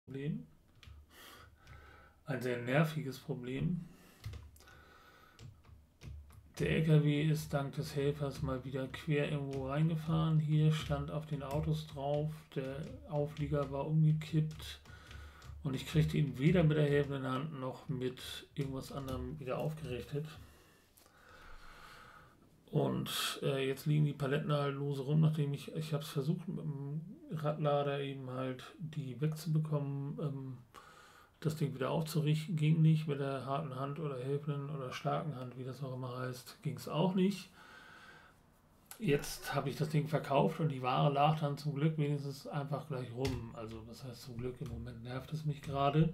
Problem. Ein sehr nerviges Problem. Der LKW ist dank des Helfers mal wieder quer irgendwo reingefahren. Hier stand auf den Autos drauf, der Auflieger war umgekippt und ich kriegte ihn weder mit der helfenden Hand noch mit irgendwas anderem wieder aufgerichtet. Und jetzt liegen die Paletten halt lose rum, nachdem ich habe es versucht mit dem Radlader eben halt die wegzubekommen. Das Ding wieder aufzurichten ging nicht, mit der harten Hand oder helfenden oder starken Hand, wie das auch immer heißt, ging es auch nicht. Jetzt habe ich das Ding verkauft und die Ware lag dann zum Glück wenigstens einfach gleich rum. Also das heißt zum Glück, im Moment nervt es mich gerade,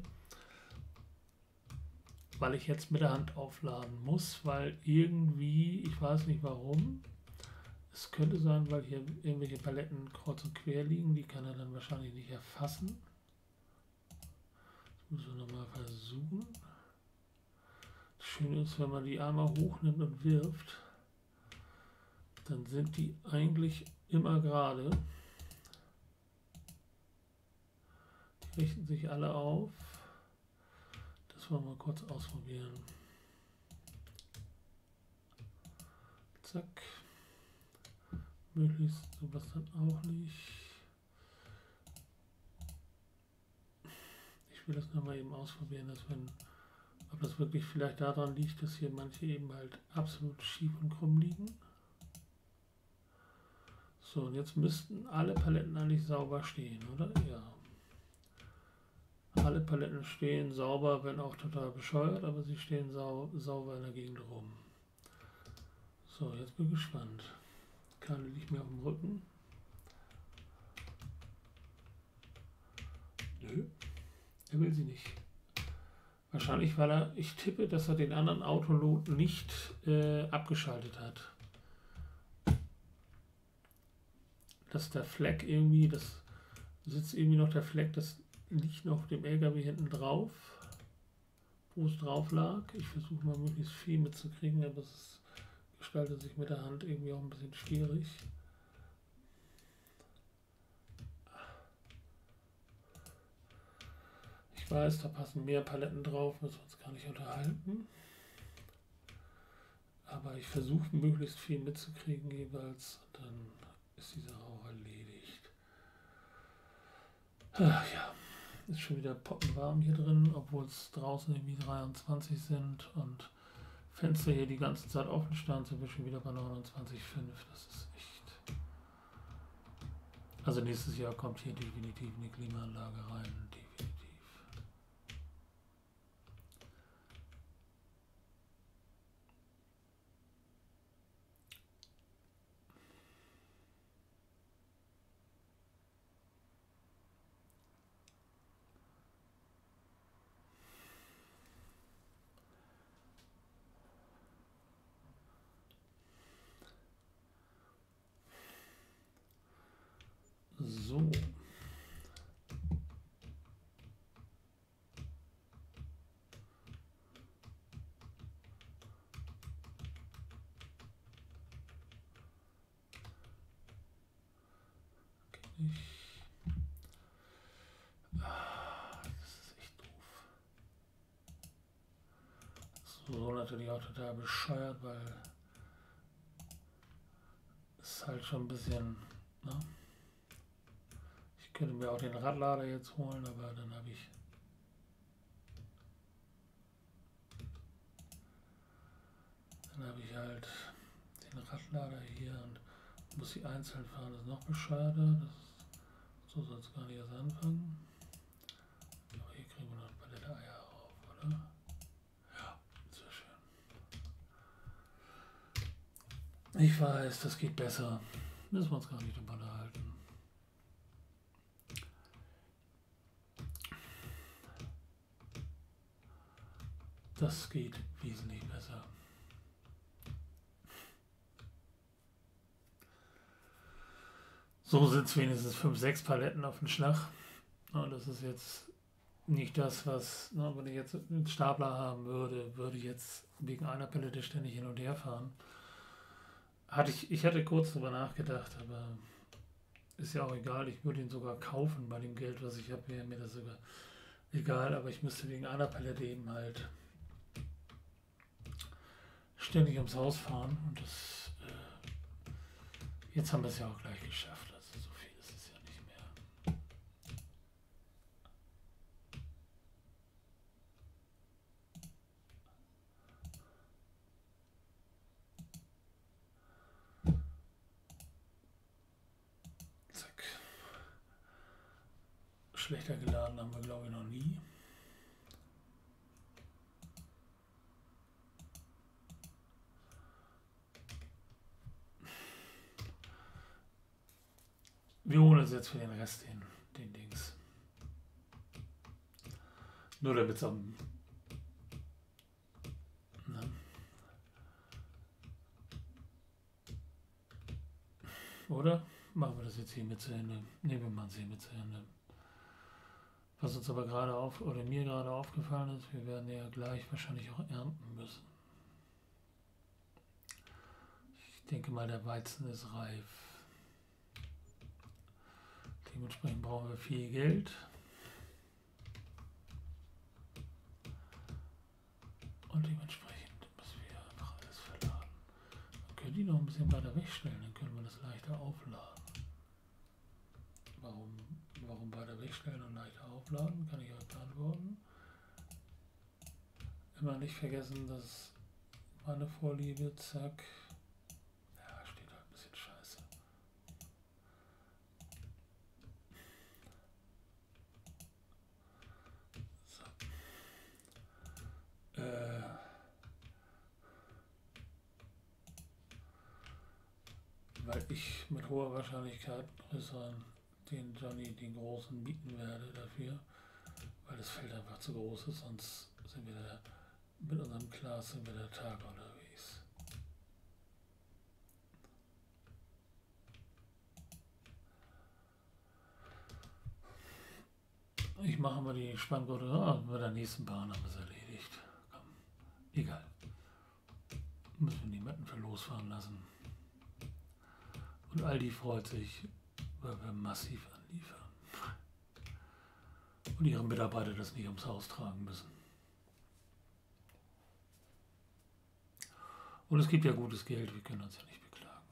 weil ich jetzt mit der Hand aufladen muss, weil irgendwie, ich weiß nicht warum, es könnte sein, weil hier irgendwelche Paletten kreuz und quer liegen, die kann er dann wahrscheinlich nicht erfassen. Das müssen wir nochmal versuchen. Das Schöne ist, wenn man die einmal hochnimmt und wirft, dann sind die eigentlich immer gerade. Die richten sich alle auf. Das wollen wir mal kurz ausprobieren. Zack. Möglichst sowas dann auch nicht. Ich will das nochmal eben ausprobieren, dass ob das wirklich vielleicht daran liegt, dass hier manche eben halt absolut schief und krumm liegen. So, und jetzt müssten alle Paletten eigentlich sauber stehen, oder? Ja. Alle Paletten stehen sauber, wenn auch total bescheuert, aber sie stehen sauber in der Gegend rum. So, jetzt bin ich gespannt. Keine liegt mir auf dem Rücken. Nö, er will sie nicht. Wahrscheinlich, weil ich tippe, dass er den anderen Autolot nicht abgeschaltet hat. Dass der Fleck irgendwie, das sitzt irgendwie noch der Fleck, das liegt noch auf dem LKW hinten drauf, wo es drauf lag. Ich versuche mal möglichst viel mitzukriegen, aber es gestaltet sich mit der Hand irgendwie auch ein bisschen schwierig. Ich weiß, da passen mehr Paletten drauf, müssen wir uns gar nicht unterhalten. Aber ich versuche möglichst viel mitzukriegen jeweils, dann ist die Sache auch erledigt. Ach ja, ist schon wieder poppenwarm hier drin, obwohl es draußen irgendwie 23 sind und Fenster hier die ganze Zeit offen stand, sind wir schon wieder bei 29,5. Das ist echt. Also nächstes Jahr kommt hier definitiv eine Klimaanlage rein. Definitiv. So. Das ist echt doof. So natürlich auch total bescheuert, weil es halt schon ein bisschen. Ne? Ich könnte mir auch den Radlader jetzt holen, aber dann habe ich. Dann habe ich halt den Radlader hier und muss die einzeln fahren. Das ist noch bescheuerter. So soll es gar nicht erst anfangen. Aber hier kriegen wir noch ein Palette Eier auf, oder? Ja, sehr schön. Ich weiß, das geht besser. Müssen wir uns gar nicht drüber unterhalten. Das geht wesentlich besser. So sind es wenigstens 5, 6 Paletten auf den Schlag. Und das ist jetzt nicht das, was, ne, wenn ich jetzt einen Stapler haben würde ich jetzt wegen einer Palette ständig hin und her fahren. Ich hatte kurz drüber nachgedacht, aber ist ja auch egal. Ich würde ihn sogar kaufen bei dem Geld, was ich habe, wäre mir das sogar egal. Aber ich müsste wegen einer Palette eben halt ständig ums Haus fahren. Und das, jetzt haben wir es ja auch gleich geschafft. Also so viel ist es ja nicht mehr. Zack. Schlechter geladen haben wir, glaube ich, noch nie. Wir holen uns jetzt für den Rest den Dings. Nur damit es am... Ne? Oder? Machen wir das jetzt hier mit zu Ende. Ne, wir machen es hier mit zu Ende. Was uns aber gerade oder mir gerade aufgefallen ist, wir werden ja gleich wahrscheinlich auch ernten müssen. Ich denke mal, der Weizen ist reif. Dementsprechend brauchen wir viel Geld. Und dementsprechend müssen wir einfach alles verladen. Man könnte die noch ein bisschen weiter wegstellen, dann können wir das leichter aufladen. Warum weiter wegstellen und leichter aufladen, kann ich euch beantworten. Immer nicht vergessen, dass meine Vorliebe, zack, ja, steht halt ein bisschen scheiße. So. Weil ich mit hoher Wahrscheinlichkeit den Johnny, den großen, bieten werde dafür, weil das Feld einfach zu groß ist, sonst sind wir da mit unserem Class sind wir der Tag unterwegs. Ich mache mal die Spanngurte, bei der nächsten Bahn haben wir es erledigt. Komm, egal. Müssen wir niemanden für losfahren lassen. Und Aldi freut sich, weil wir massiv anliefern. Und ihre Mitarbeiter das nicht ums Haus tragen müssen. Und es gibt ja gutes Geld, wir können uns ja nicht beklagen.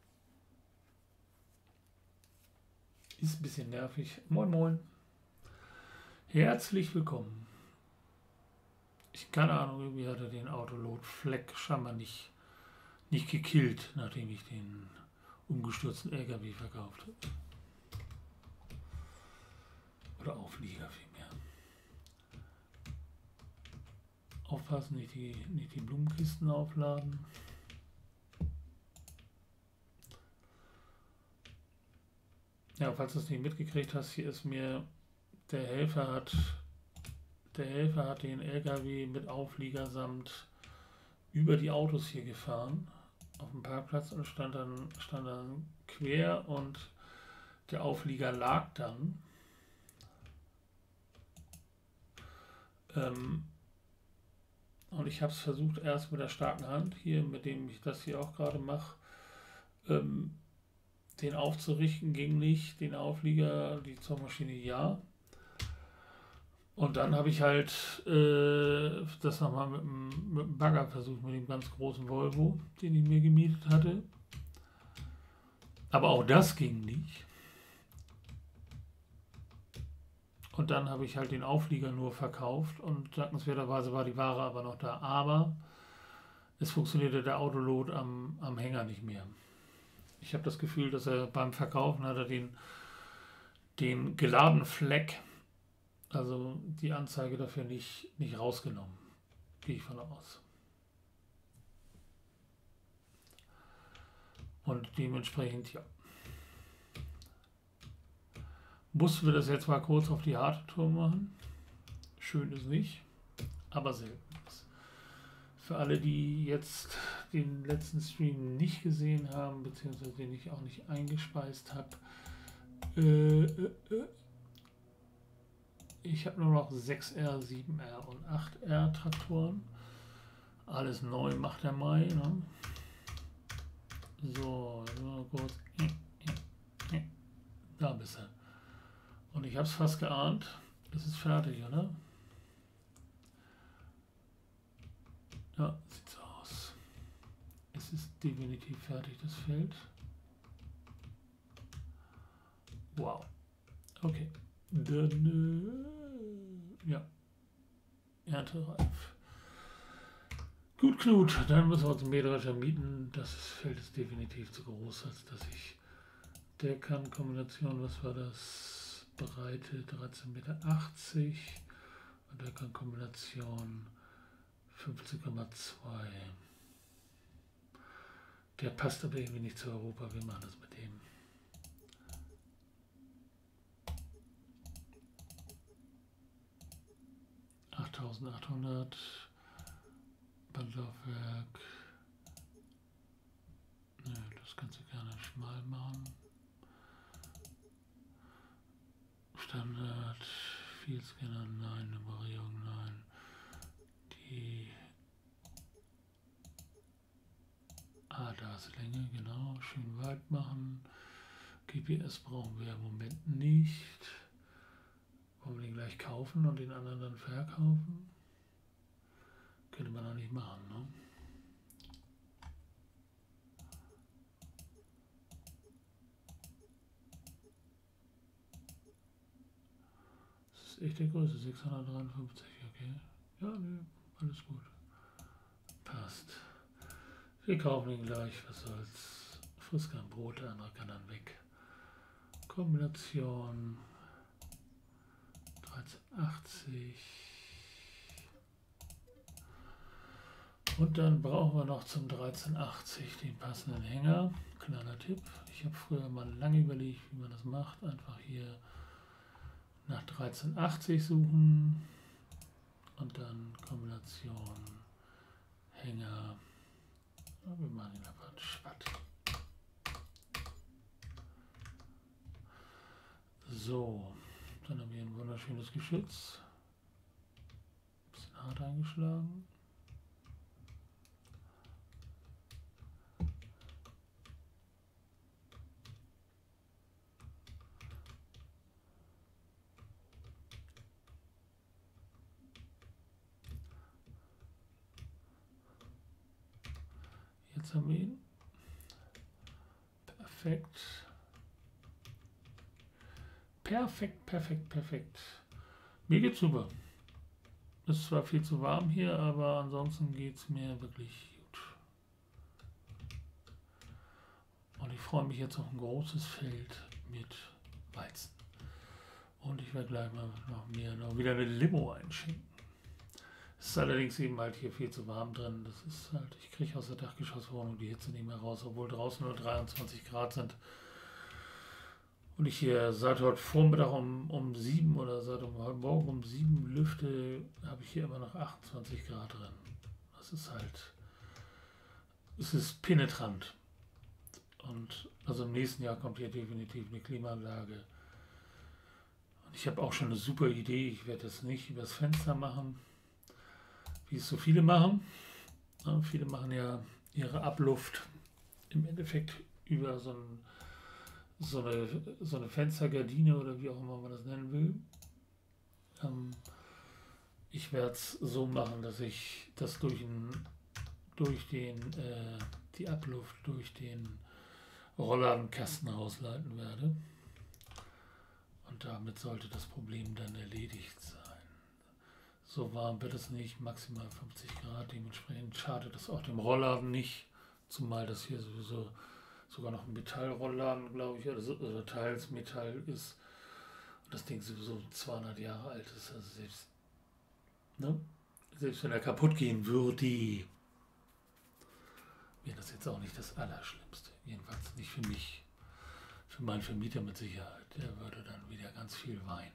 Ist ein bisschen nervig. Moin Moin. Herzlich willkommen. Keine Ahnung, irgendwie hat er den Autolot-Fleck scheinbar nicht gekillt, nachdem ich den umgestürzten LKW verkauft habe. Oder Auflieger vielmehr. Aufpassen, nicht die Blumenkisten aufladen. Ja, falls du es nicht mitgekriegt hast, hier ist mir der Helfer hat den LKW mit Auflieger samt über die Autos hier gefahren auf dem Parkplatz und stand dann quer und der Auflieger lag dann. Und ich habe es versucht erst mit der starken Hand hier, mit dem ich das hier auch gerade mache, den aufzurichten, ging nicht, den Auflieger, die Zugmaschine ja. Und dann habe ich halt das nochmal mit dem Bagger versucht, mit dem ganz großen Volvo, den ich mir gemietet hatte. Aber auch das ging nicht. Und dann habe ich halt den Auflieger nur verkauft und dankenswerterweise war die Ware aber noch da. Aber es funktionierte der Autolot am Hänger nicht mehr. Ich habe das Gefühl, dass er beim Verkaufen hat er den geladenen Fleck, also die Anzeige dafür nicht rausgenommen. Gehe ich von aus. Und dementsprechend, ja. Mussten wir das jetzt mal kurz auf die harte Tour machen. Schön ist nicht, aber selten ist. Für alle, die jetzt den letzten Stream nicht gesehen haben, beziehungsweise den ich auch nicht eingespeist habe, ich habe nur noch 6R, 7R und 8R Traktoren. Alles neu macht der Mai. Ne? So, kurz Da bist du. Und ich habe es fast geahnt. Es ist fertig, oder? Ja, sieht so aus. Es ist definitiv fertig, das Feld. Wow. Okay. Dann, ja. Erntereif. Gut, Knut. Dann müssen wir uns einen Mähdrescher mieten. Das Feld ist definitiv zu groß, als dass ich... Der kann Kombination, was war das? Breite 13,80 Meter. Und der kann Kombination 15,2. Der passt aber irgendwie nicht zu Europa. Wir machen das mit dem. $8.800. Bandlaufwerk. Nö, das kannst du gerne schmal machen. Standard. Vielscanner, nein. Nummerierung, nein. Die... da ist Länge, genau. Schön weit machen. GPS brauchen wir im Moment nicht. Wollen wir den gleich kaufen und den anderen dann verkaufen? Könnte man auch nicht machen, ne? Das ist echt der Größe, 653, okay. Ja, ne, alles gut. Passt. Wir kaufen ihn gleich, was soll's. Frisst kein Brot, der andere kann dann weg. Kombination 1380. Und dann brauchen wir noch zum 1380 den passenden Hänger. Kleiner Tipp, ich habe früher mal lange überlegt, wie man das macht. Einfach hier nach 1380 suchen und dann Kombination Hänger. Wir machen ihn einfach schwatt. So, dann haben wir ein wunderschönes Geschütz. Ein bisschen hart eingeschlagen. Jetzt haben wir ihn. Perfekt. Perfekt, perfekt, perfekt. Mir geht's super. Ist zwar viel zu warm hier, aber ansonsten geht es mir wirklich gut. Und ich freue mich jetzt auf ein großes Feld mit Weizen. Und ich werde gleich mal noch wieder eine Limo einschenken. Es ist allerdings eben halt hier viel zu warm drin. Das ist halt, ich kriege aus der Dachgeschosswohnung die Hitze nicht mehr raus, obwohl draußen nur 23 Grad sind. Und ich hier seit heute Vormittag um 7 oder seit heute Morgen um 7 lüfte, habe ich hier immer noch 28 Grad drin. Das ist halt, es ist penetrant. Und also im nächsten Jahr kommt hier definitiv eine Klimaanlage. Und ich habe auch schon eine super Idee. Ich werde das nicht übers Fenster machen, wie es so viele machen. Ja, viele machen ja ihre Abluft im Endeffekt über so eine Fenstergardine oder wie auch immer man das nennen will. Ich werde es so machen, dass ich das die Abluft durch den Rollladenkasten ausleiten werde. Und damit sollte das Problem dann erledigt sein. So warm wird es nicht, maximal 50 Grad. Dementsprechend schadet das auch dem Rollladen nicht. Zumal das hier sowieso sogar noch ein Metallrollladen, glaube ich, oder teils Metall ist. Und das Ding sowieso 200 Jahre alt ist. Also selbst wenn er kaputt gehen würde, wäre das jetzt auch nicht das Allerschlimmste. Jedenfalls nicht für mich. Für meinen Vermieter mit Sicherheit. Der würde dann wieder ganz viel weinen.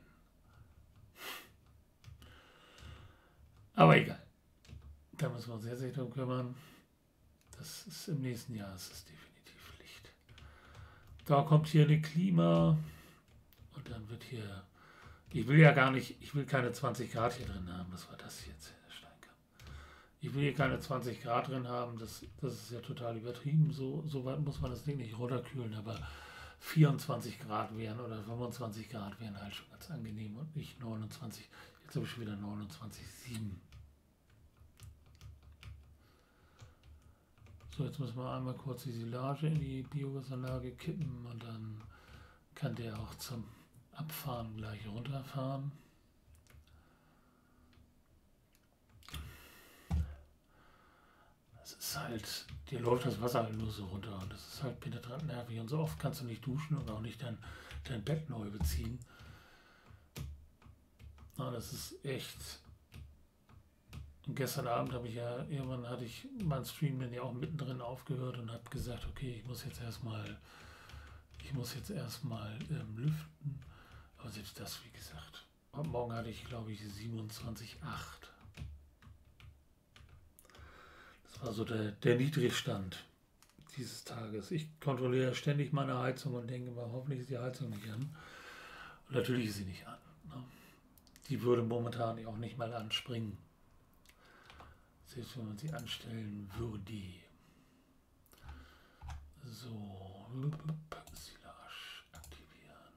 Aber egal. Da müssen wir uns jetzt nicht drum kümmern. Das ist im nächsten Jahr, ist es definitiv Licht. Da kommt hier eine Klima. Und dann wird hier... Ich will keine 20 Grad hier drin haben. Was war das jetzt, Herr Steinkamp? Ich will hier keine 20 Grad drin haben. Das ist ja total übertrieben. So weit muss man das Ding nicht runterkühlen. Aber 24 Grad wären oder 25 Grad wären halt schon ganz angenehm und nicht 29. Jetzt habe ich schon wieder 29,7. So, jetzt müssen wir einmal kurz die Silage in die Biogasanlage kippen und dann kann der auch zum Abfahren gleich runterfahren. Es ist halt, dir läuft das Wasser halt nur so runter und das ist halt penetrant nervig und so oft kannst du nicht duschen und auch nicht dein Bett neu beziehen. Na, das ist echt. Und gestern Abend irgendwann hatte ich meinen Stream dann ja auch mittendrin aufgehört und habe gesagt, okay, ich muss jetzt erstmal lüften. Aber selbst das, wie gesagt, heute Morgen hatte ich, glaube ich, 27,8. Das war so der Niedrigstand dieses Tages. Ich kontrolliere ständig meine Heizung und denke mal, hoffentlich ist die Heizung nicht an. Und natürlich ist sie nicht an. Ne? Die würde momentan auch nicht mal anspringen. Selbst wenn man sie anstellen würde. So, Silage aktivieren.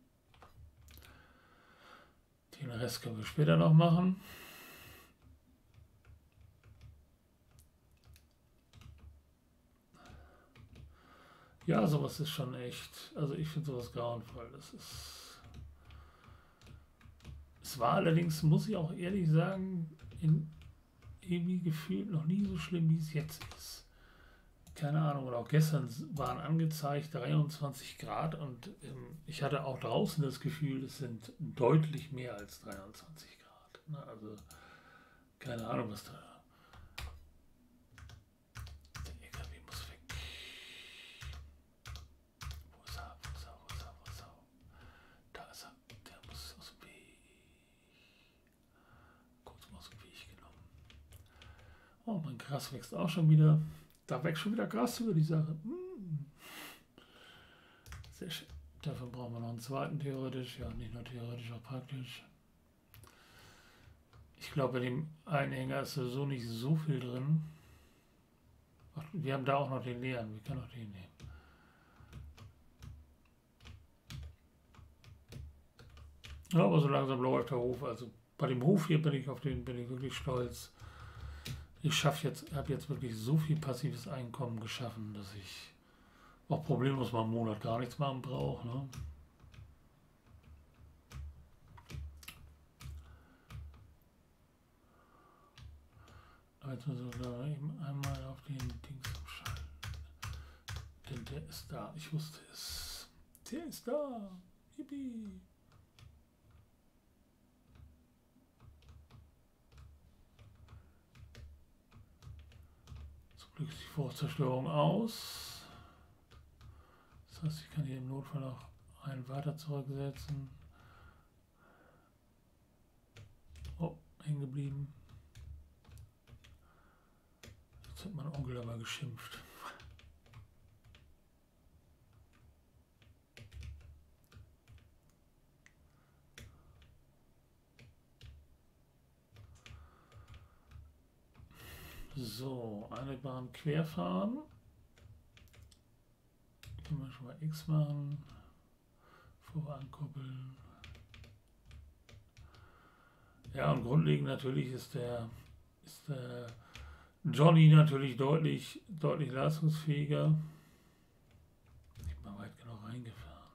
Den Rest können wir später noch machen. Ja, sowas ist schon echt, also ich finde sowas grauenvoll. Es war allerdings, muss ich auch ehrlich sagen, irgendwie gefühlt noch nie so schlimm, wie es jetzt ist. Keine Ahnung, oder auch gestern waren angezeigt 23 Grad und ich hatte auch draußen das Gefühl, es sind deutlich mehr als 23 Grad. Ne? Also keine Ahnung, was da. Der LKW muss weg. Wo ist er? Da ist er. Der muss aus dem Weg. Kurz mal aus dem Weg genommen. Oh, mein Gras wächst auch schon wieder. Da wächst schon wieder Gras über die Sache. Sehr schön. Dafür brauchen wir noch einen zweiten theoretisch. Ja, nicht nur theoretisch, auch praktisch. Ich glaube, bei dem Einhänger ist sowieso nicht so viel drin. Ach, wir haben da auch noch den leeren. Wir können auch den nehmen. Ja, aber so langsam läuft der Hof. Also bei dem Hof hier bin ich wirklich stolz. Ich habe jetzt wirklich so viel passives Einkommen geschaffen, dass ich auch problemlos mal einen Monat gar nichts machen brauche. Ne? Aber jetzt müssen wir da eben einmal auf den Dings umschalten. Denn der ist da. Ich wusste es. Der ist da. Yippie. Zum Glück ist die Vorzerstörung aus. Das heißt, ich kann hier im Notfall auch einen weiter zurücksetzen. Oh, hängen geblieben. Jetzt hat mein Onkel aber geschimpft. So, eine Bahn querfahren. Können wir schon mal X machen. Vor ankuppeln. Ja, und grundlegend natürlich ist der Johnny natürlich deutlich leistungsfähiger. Nicht mal weit genug reingefahren.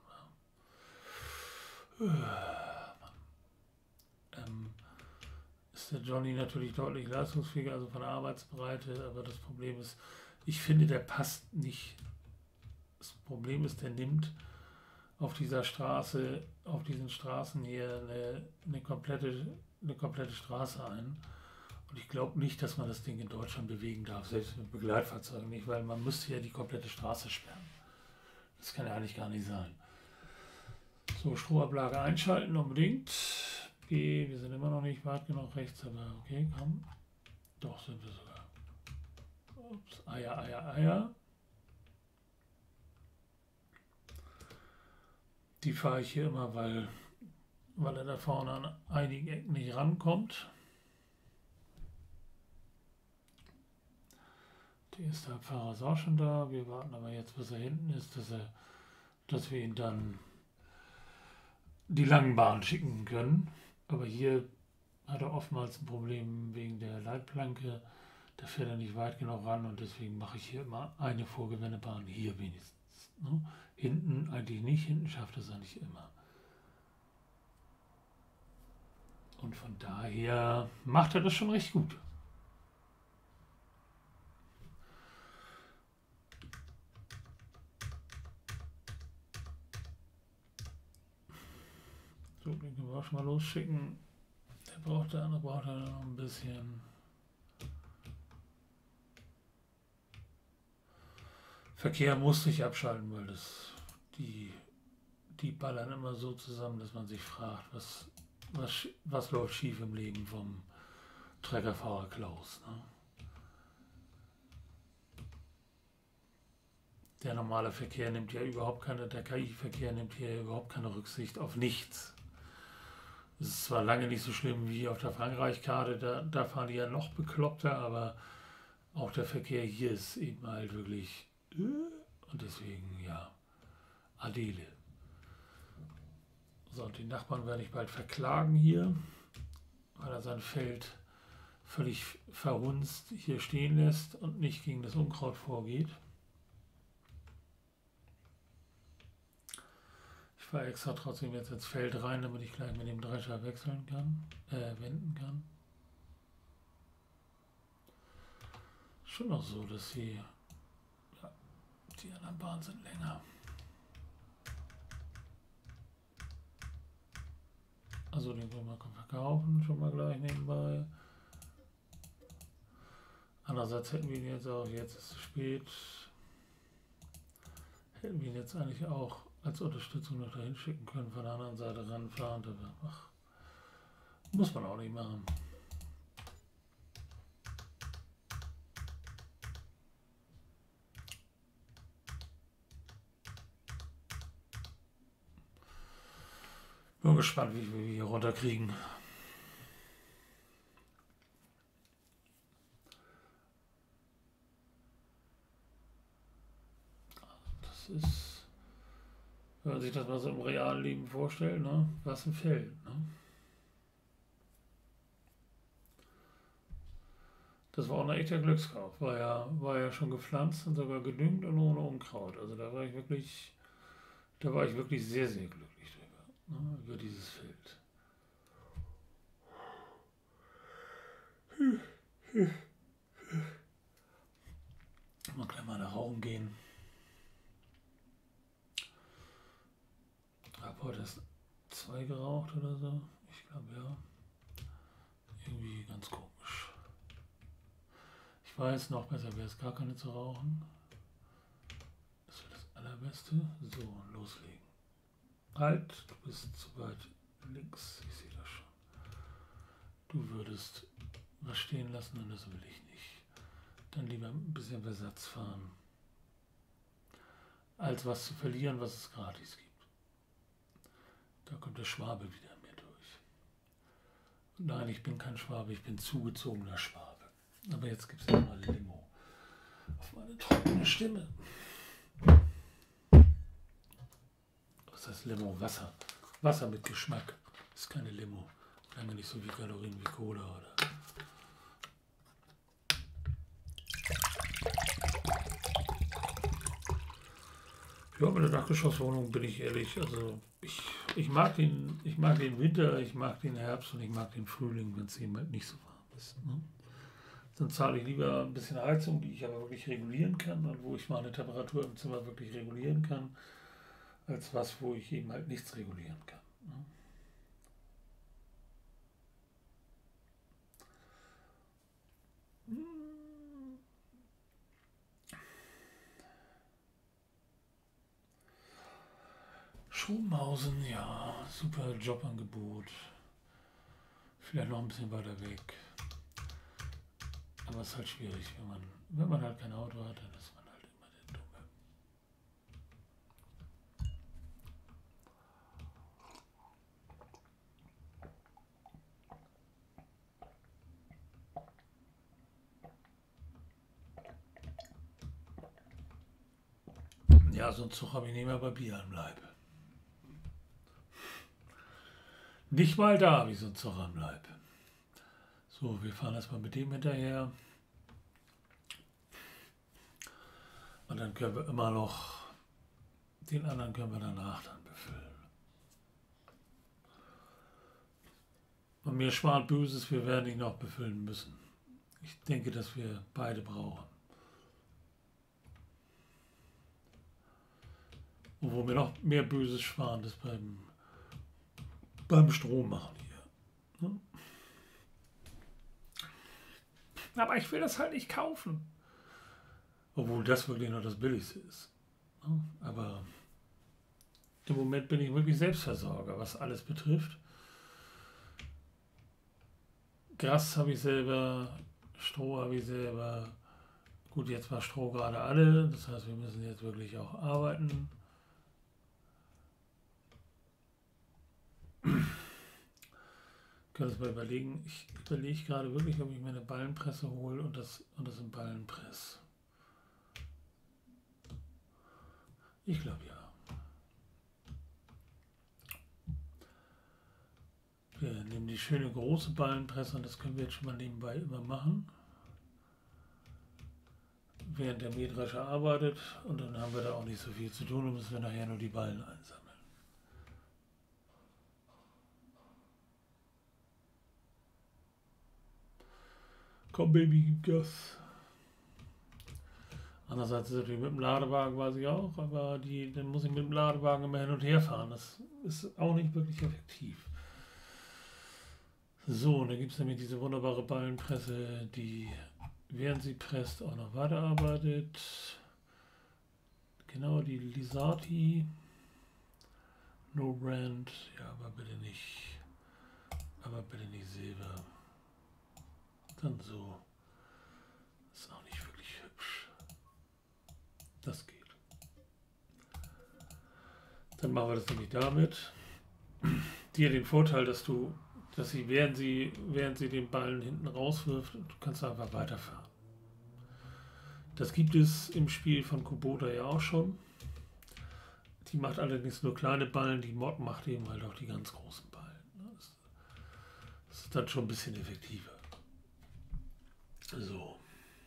Ist der Johnny natürlich deutlich leistungsfähiger, also von der Arbeitsbreite, aber das Problem ist, ich finde, der passt nicht. Das Problem ist, der nimmt auf dieser Straße, auf diesen Straßen hier eine komplette Straße ein. Und ich glaube nicht, dass man das Ding in Deutschland bewegen darf, selbst mit Begleitfahrzeugen nicht, weil man müsste ja die komplette Straße sperren. Das kann ja eigentlich gar nicht sein. So, Strohablage einschalten unbedingt. Okay, wir sind immer noch nicht weit genug rechts, aber okay, komm. Doch, sind wir sogar. Ups, Eier. Die fahre ich hier immer, weil er da vorne an einigen Ecken nicht rankommt. Der erste Fahrer ist auch schon da. Wir warten aber jetzt, bis er hinten ist, dass er dass wir ihn dann die langen Bahnen schicken können. Aber hier hat er oftmals ein Problem wegen der Leitplanke. Da fährt er nicht weit genug ran und deswegen mache ich hier immer eine Vorgewendebahn, hier wenigstens. Ne? Hinten eigentlich nicht, hinten schafft er es eigentlich immer. Und von daher macht er das schon recht gut. So, den können wir auch schon mal losschicken. Der andere braucht er noch ein bisschen. Verkehr musste ich abschalten, weil die ballern immer so zusammen, dass man sich fragt, was läuft schief im Leben vom Treckerfahrer Klaus. Ne? Der normale Verkehr nimmt ja überhaupt keine, der KI-Verkehr nimmt hier überhaupt keine Rücksicht auf nichts. Es ist zwar lange nicht so schlimm wie auf der Frankreich-Karte, da fahren die ja noch bekloppter, aber auch der Verkehr hier ist eben halt wirklich. Und deswegen, ja, Adele. So, und den Nachbarn werde ich bald verklagen hier, weil er sein Feld völlig verhunzt hier stehen lässt und nicht gegen das Unkraut vorgeht. Ich fahre extra trotzdem jetzt ins Feld rein, damit ich gleich mit dem Drescher wenden kann. Schon noch so, dass die anderen Bahnen sind länger. Also den können wir verkaufen, schon mal gleich nebenbei. Andererseits hätten wir ihn jetzt auch, jetzt ist es spät, hätten wir ihn jetzt eigentlich auch als Unterstützung noch dahin schicken können, von der anderen Seite ranfahren, aber muss man auch nicht machen. Bin gespannt, wie wir hier runterkriegen. Das ist, wenn man sich das mal so im realen Leben vorstellt, ne? Was ein Feld. Ne? Das war auch ein echter Glückskauf. War ja schon gepflanzt und sogar gedüngt und ohne Unkraut. Also da war ich wirklich sehr, sehr glücklich drüber, ne? Über dieses Feld. Mal gleich mal nach Rauchen gehen. Ich habe heute erst 2 geraucht oder so. Ich glaube ja. Irgendwie ganz komisch. Ich weiß, noch besser wäre es gar keine zu rauchen. Das wäre das Allerbeste. So, loslegen. Halt, du bist zu weit links. Ich sehe das schon. Du würdest was stehen lassen und das will ich nicht. Dann lieber ein bisschen Versatz fahren, als was zu verlieren, was es gratis gibt. Da kommt der Schwabe wieder mehr durch. Und nein, ich bin kein Schwabe, ich bin zugezogener Schwabe. Aber jetzt gibt es ja mal Limo auf meine trockene Stimme. Was heißt Limo? Wasser. Wasser mit Geschmack. Ist keine Limo. Lange nicht so viel Kalorien wie Cola oder. Ja, mit der Dachgeschosswohnung bin ich ehrlich, also ich mag den Winter, ich mag den Herbst und ich mag den Frühling, wenn es eben halt nicht so warm ist. Ne? Dann zahle ich lieber ein bisschen Heizung, die ich aber wirklich regulieren kann und wo ich meine Temperatur im Zimmer wirklich regulieren kann, als was, wo ich eben halt nichts regulieren kann. Ne? Schrobenhausen, ja, super Jobangebot. Vielleicht noch ein bisschen weiter weg. Aber es ist halt schwierig, wenn man halt kein Auto hat, dann ist man halt immer der Dumme. Ja, so einen Zug habe ich nicht mehr bei Bier am Leib. Nicht mal da habe ich so einen Zug am Leib. So, wir fahren erstmal mit dem hinterher. Und dann können wir immer noch, den anderen können wir danach dann befüllen. Und mir schwant Böses, wir werden ihn noch befüllen müssen. Ich denke, dass wir beide brauchen. Und wo mir noch mehr Böses schwant, ist beim Strom machen hier. Ne? Aber ich will das halt nicht kaufen. Obwohl das wirklich noch das Billigste ist. Ne? Aber im Moment bin ich wirklich Selbstversorger, was alles betrifft. Gras habe ich selber, Stroh habe ich selber. Gut, jetzt war Stroh gerade alle. Das heißt, wir müssen jetzt wirklich auch arbeiten. Ich kann das mal überlegen. Ich überlege gerade wirklich, ob ich mir eine Ballenpresse hole und das im Ballenpress. Ich glaube ja. Wir nehmen die schöne große Ballenpresse und das können wir jetzt schon mal nebenbei immer machen. Während der Mähdrescher arbeitet und dann haben wir da auch nicht so viel zu tun und müssen wir nachher nur die Ballen einsammeln. Komm Baby, gib Gas. Andererseits ist es natürlich mit dem Ladewagen quasi auch, aber dann muss ich mit dem Ladewagen immer hin und her fahren. Das ist auch nicht wirklich effektiv. So, und dann gibt es nämlich diese wunderbare Ballenpresse, die während sie presst auch noch weiterarbeitet. Genau, die Lisati. No Brand. Ja, aber bitte nicht Silber. Dann so. Ist auch nicht wirklich hübsch. Das geht. Dann machen wir das nämlich damit. Die hat den Vorteil, dass sie, während sie den Ballen hinten rauswirft, du kannst einfach weiterfahren. Das gibt es im Spiel von Kubota ja auch schon. Die macht allerdings nur kleine Ballen, die Mod macht eben halt auch die ganz großen Ballen. Das ist dann schon ein bisschen effektiver. So.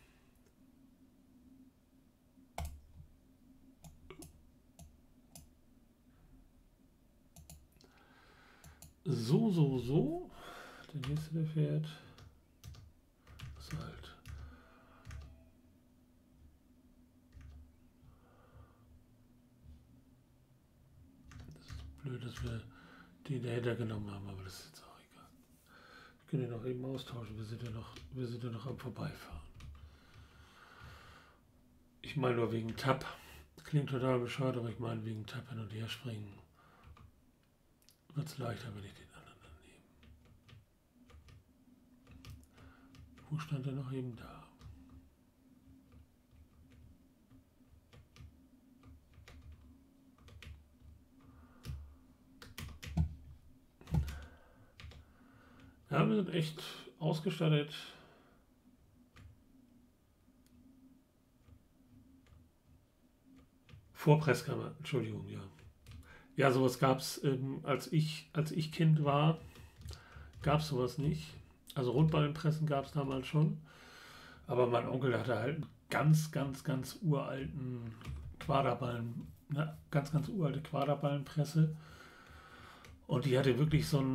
So. Der nächste, der fährt. Das ist halt. Das ist blöd, dass wir den dahinter genommen haben, aber das ist jetzt auch egal. Wir können den noch eben austauschen. Wir sind ja noch am Vorbeifahren. Ich meine nur wegen Tab. Klingt total bescheuert, aber ich meine wegen Tab hin und her springen. Wird es leichter, wenn ich den anderen dann nehme. Wo stand er noch eben da? Ja, wir sind echt ausgestattet. Vorpresskammer, Entschuldigung, ja. Ja, sowas gab es, als ich Kind war, gab es sowas nicht. Also Rundballenpressen gab es damals schon. Aber mein Onkel hatte halt einen ganz uralten Quaderballen, eine ganz uralte Quaderballenpresse. Und die hatte wirklich so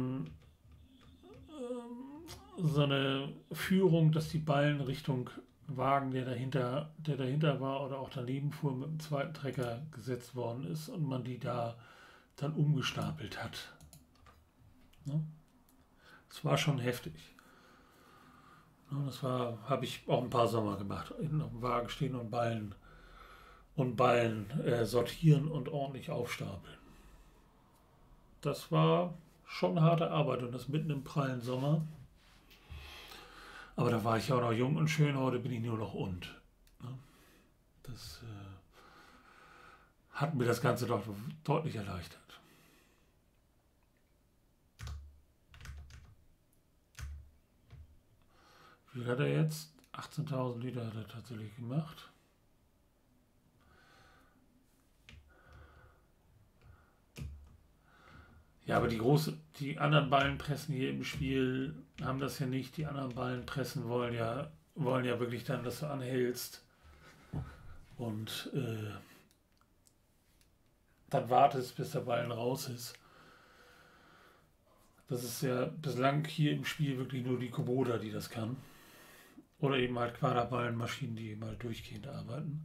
eine Führung, dass die Ballen Richtung Wagen, der dahinter war oder auch daneben fuhr, mit dem zweiten Trecker gesetzt worden ist und man die da dann umgestapelt hat. Ne? Das war schon heftig. Ne, das habe ich auch ein paar Sommer gemacht. Hinten auf dem Wagen stehen und Ballen sortieren und ordentlich aufstapeln. Das war schon harte Arbeit und das mitten im prallen Sommer. Aber da war ich ja auch noch jung und schön, heute bin ich nur noch und. Ne? Das hat mir das Ganze doch deutlich erleichtert. Wie viel hat er jetzt? 18.000 Liter hat er tatsächlich gemacht. Ja, aber die anderen Ballenpressen hier im Spiel haben das ja nicht. Die anderen Ballenpressen wollen ja wirklich dann, dass du anhältst und dann wartest, bis der Ballen raus ist. Das ist ja bislang hier im Spiel wirklich nur die Kubota, die das kann. Oder eben halt Quaderballenmaschinen, die eben halt durchgehend arbeiten.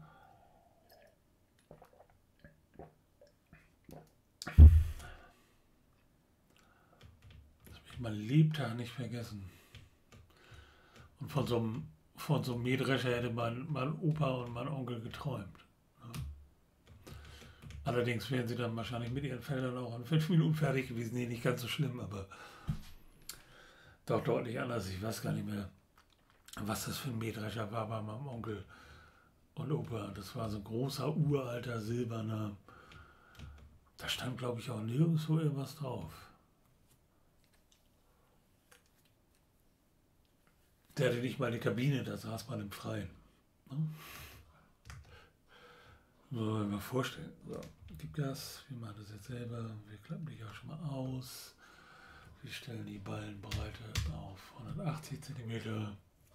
Das will ich mein Lebtag nicht vergessen. Und von so einem Mähdrescher hätte mein Opa und mein Onkel geträumt. Ne? Allerdings wären sie dann wahrscheinlich mit ihren Feldern auch in 5 Minuten fertig gewesen. Nee, nicht ganz so schlimm, aber doch deutlich anders. Ich weiß gar nicht mehr, was das für ein Mähdrescher war bei meinem Onkel und Opa. Das war so ein großer, uralter, silberner. Da stand, glaube ich, auch nirgendwo irgendwas drauf. Der hatte nicht mal eine Kabine, da saß man im Freien. Ne? So, mal vorstellen. So, gib Gas, wir machen das jetzt selber. Wir klappen dich auch schon mal aus. Wir stellen die Ballenbreite auf 180 cm.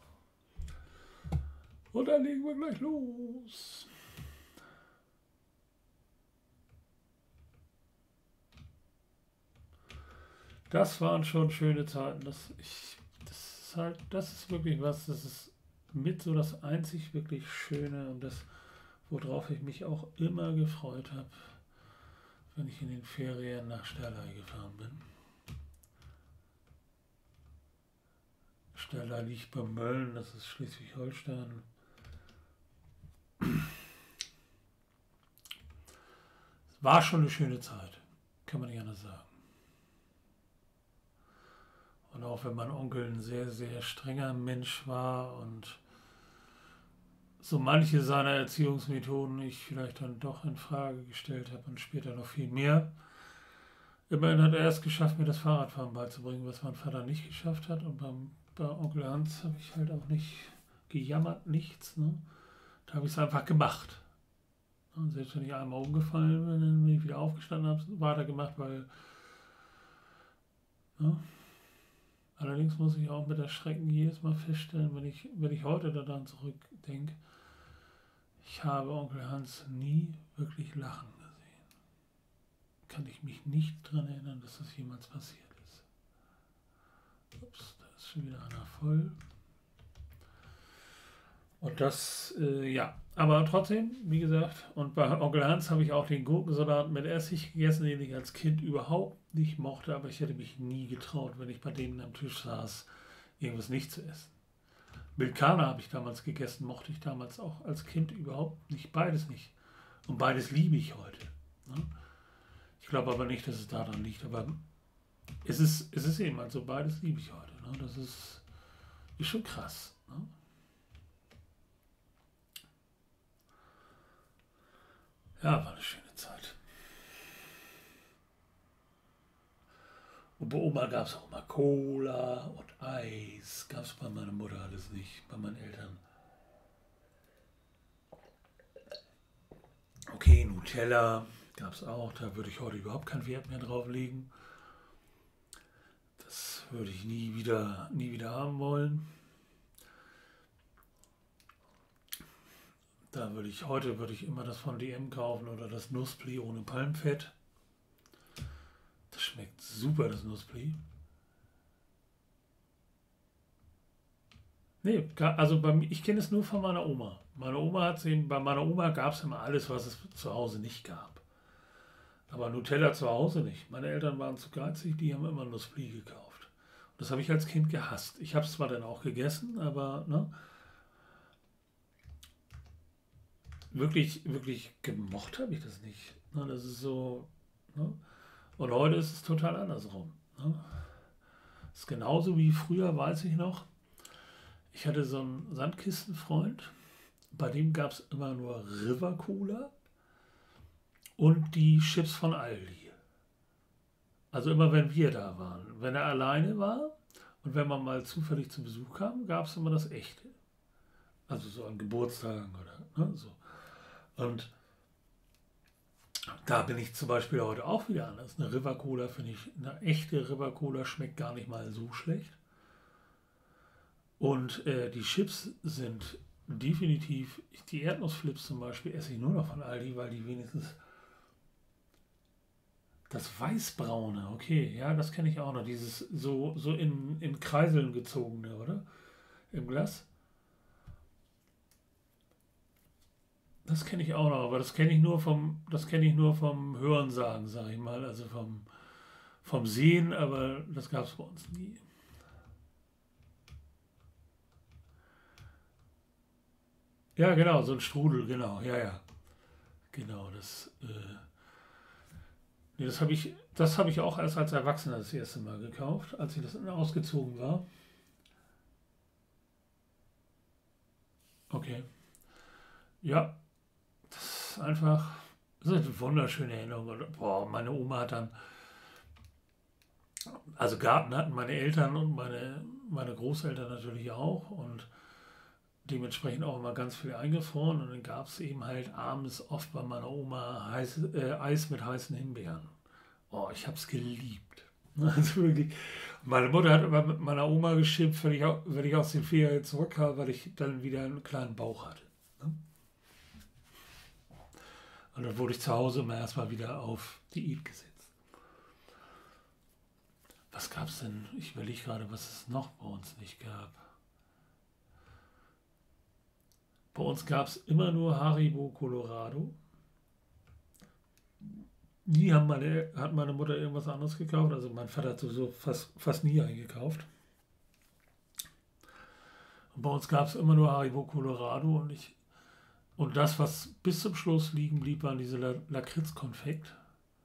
Und dann legen wir gleich los. Das waren schon schöne Zeiten. Das ist wirklich was, das ist mit so das einzig wirklich Schöne und das, worauf ich mich auch immer gefreut habe, wenn ich in den Ferien nach Sterlei gefahren bin. Sterlei liegt bei Mölln, das ist Schleswig-Holstein. War schon eine schöne Zeit, kann man nicht anders sagen. Und auch wenn mein Onkel ein sehr, sehr strenger Mensch war und so manche seiner Erziehungsmethoden ich vielleicht dann doch in Frage gestellt habe und später noch viel mehr. Immerhin hat er es geschafft, mir das Fahrradfahren beizubringen, was mein Vater nicht geschafft hat. Und bei Onkel Hans habe ich halt auch nicht gejammert, nichts. Ne? Da habe ich es einfach gemacht. Und selbst wenn ich einmal umgefallen bin, dann bin ich wieder aufgestanden, habe es weitergemacht, weil... Ne? Allerdings muss ich auch mit Erschrecken jedes Mal feststellen, wenn ich heute daran zurückdenke, ich habe Onkel Hans nie wirklich lachen gesehen. Kann ich mich nicht daran erinnern, dass das jemals passiert ist. Ups, da ist schon wieder einer voll. Und das, ja, aber trotzdem, wie gesagt, und bei Onkel Hans habe ich auch den Gurkensalat mit Essig gegessen, den ich als Kind überhaupt nicht mochte, aber ich hätte mich nie getraut, wenn ich bei denen am Tisch saß, irgendwas nicht zu essen. Milkana habe ich damals gegessen, mochte ich damals auch als Kind überhaupt nicht, beides nicht. Und beides liebe ich heute. Ne? Ich glaube aber nicht, dass es daran liegt, aber es ist eben halt so, beides liebe ich heute. Ne? Das ist schon krass. Ne? Ja, war eine schöne Zeit. Und bei Oma gab es auch mal Cola und Eis. Gab es bei meiner Mutter alles nicht, bei meinen Eltern. Okay, Nutella gab es auch. Da würde ich heute überhaupt keinen Wert mehr drauf legen. Das würde ich nie wieder haben wollen. Heute würde ich immer das von DM kaufen oder das Nusspli ohne Palmfett. Das schmeckt super, das Nusspli. Nee, also ich kenne es nur von meiner Oma. Bei meiner Oma gab es immer alles, was es zu Hause nicht gab. Aber Nutella zu Hause nicht. Meine Eltern waren zu geizig, die haben immer Nusspli gekauft. Und das habe ich als Kind gehasst. Ich habe es zwar dann auch gegessen, aber ne, wirklich, wirklich gemocht habe ich das nicht. Ne, das ist so. Ne? Und heute ist es total andersrum. Ne? Das ist genauso wie früher, weiß ich noch. Ich hatte so einen Sandkistenfreund, bei dem gab es immer nur River Cola und die Chips von Aldi. Also immer wenn wir da waren. Wenn er alleine war und wenn man mal zufällig zu Besuch kam, gab es immer das echte. Also so an Geburtstagen oder ne, so. Und Da bin ich zum Beispiel heute auch wieder anders. Eine River Cola finde ich, eine echte River Cola schmeckt gar nicht mal so schlecht. Und die Chips sind definitiv, die Erdnussflips zum Beispiel esse ich nur noch von Aldi, weil die wenigstens das Weißbraune, okay, ja, das kenne ich auch noch. Dieses so in Kreiseln gezogene, oder? Im Glas. Das kenne ich auch noch, aber das kenne ich nur vom Hörensagen, sag ich mal, also vom Sehen, aber das gab es bei uns nie. Ja, genau, so ein Strudel, genau, ja, ja, genau, nee, das habe ich auch erst als Erwachsener das erste Mal gekauft, als ich das ausgezogen war. Okay, ja, das ist einfach, das ist eine wunderschöne Erinnerung. Und, boah, meine Oma hat dann, also Garten hatten meine Eltern und meine Großeltern natürlich auch und dementsprechend auch immer ganz viel eingefroren und dann gab es eben halt abends oft bei meiner Oma Eis mit heißen Himbeeren. Oh, ich habe es geliebt. Also wirklich. Meine Mutter hat immer mit meiner Oma geschimpft, wenn ich aus den Ferien zurückkam, weil ich dann wieder einen kleinen Bauch hatte. Ne? Und dann wurde ich zu Hause immer erstmal wieder auf Diät gesetzt. Was gab es denn? Ich überlege gerade, was es noch bei uns nicht gab. Bei uns gab es immer nur Haribo Colorado. Nie hat meine Mutter irgendwas anderes gekauft. Also mein Vater hat sowieso fast nie eingekauft. Und bei uns gab es immer nur Haribo Colorado und das, was bis zum Schluss liegen blieb, waren diese Lakritz-Konfekt.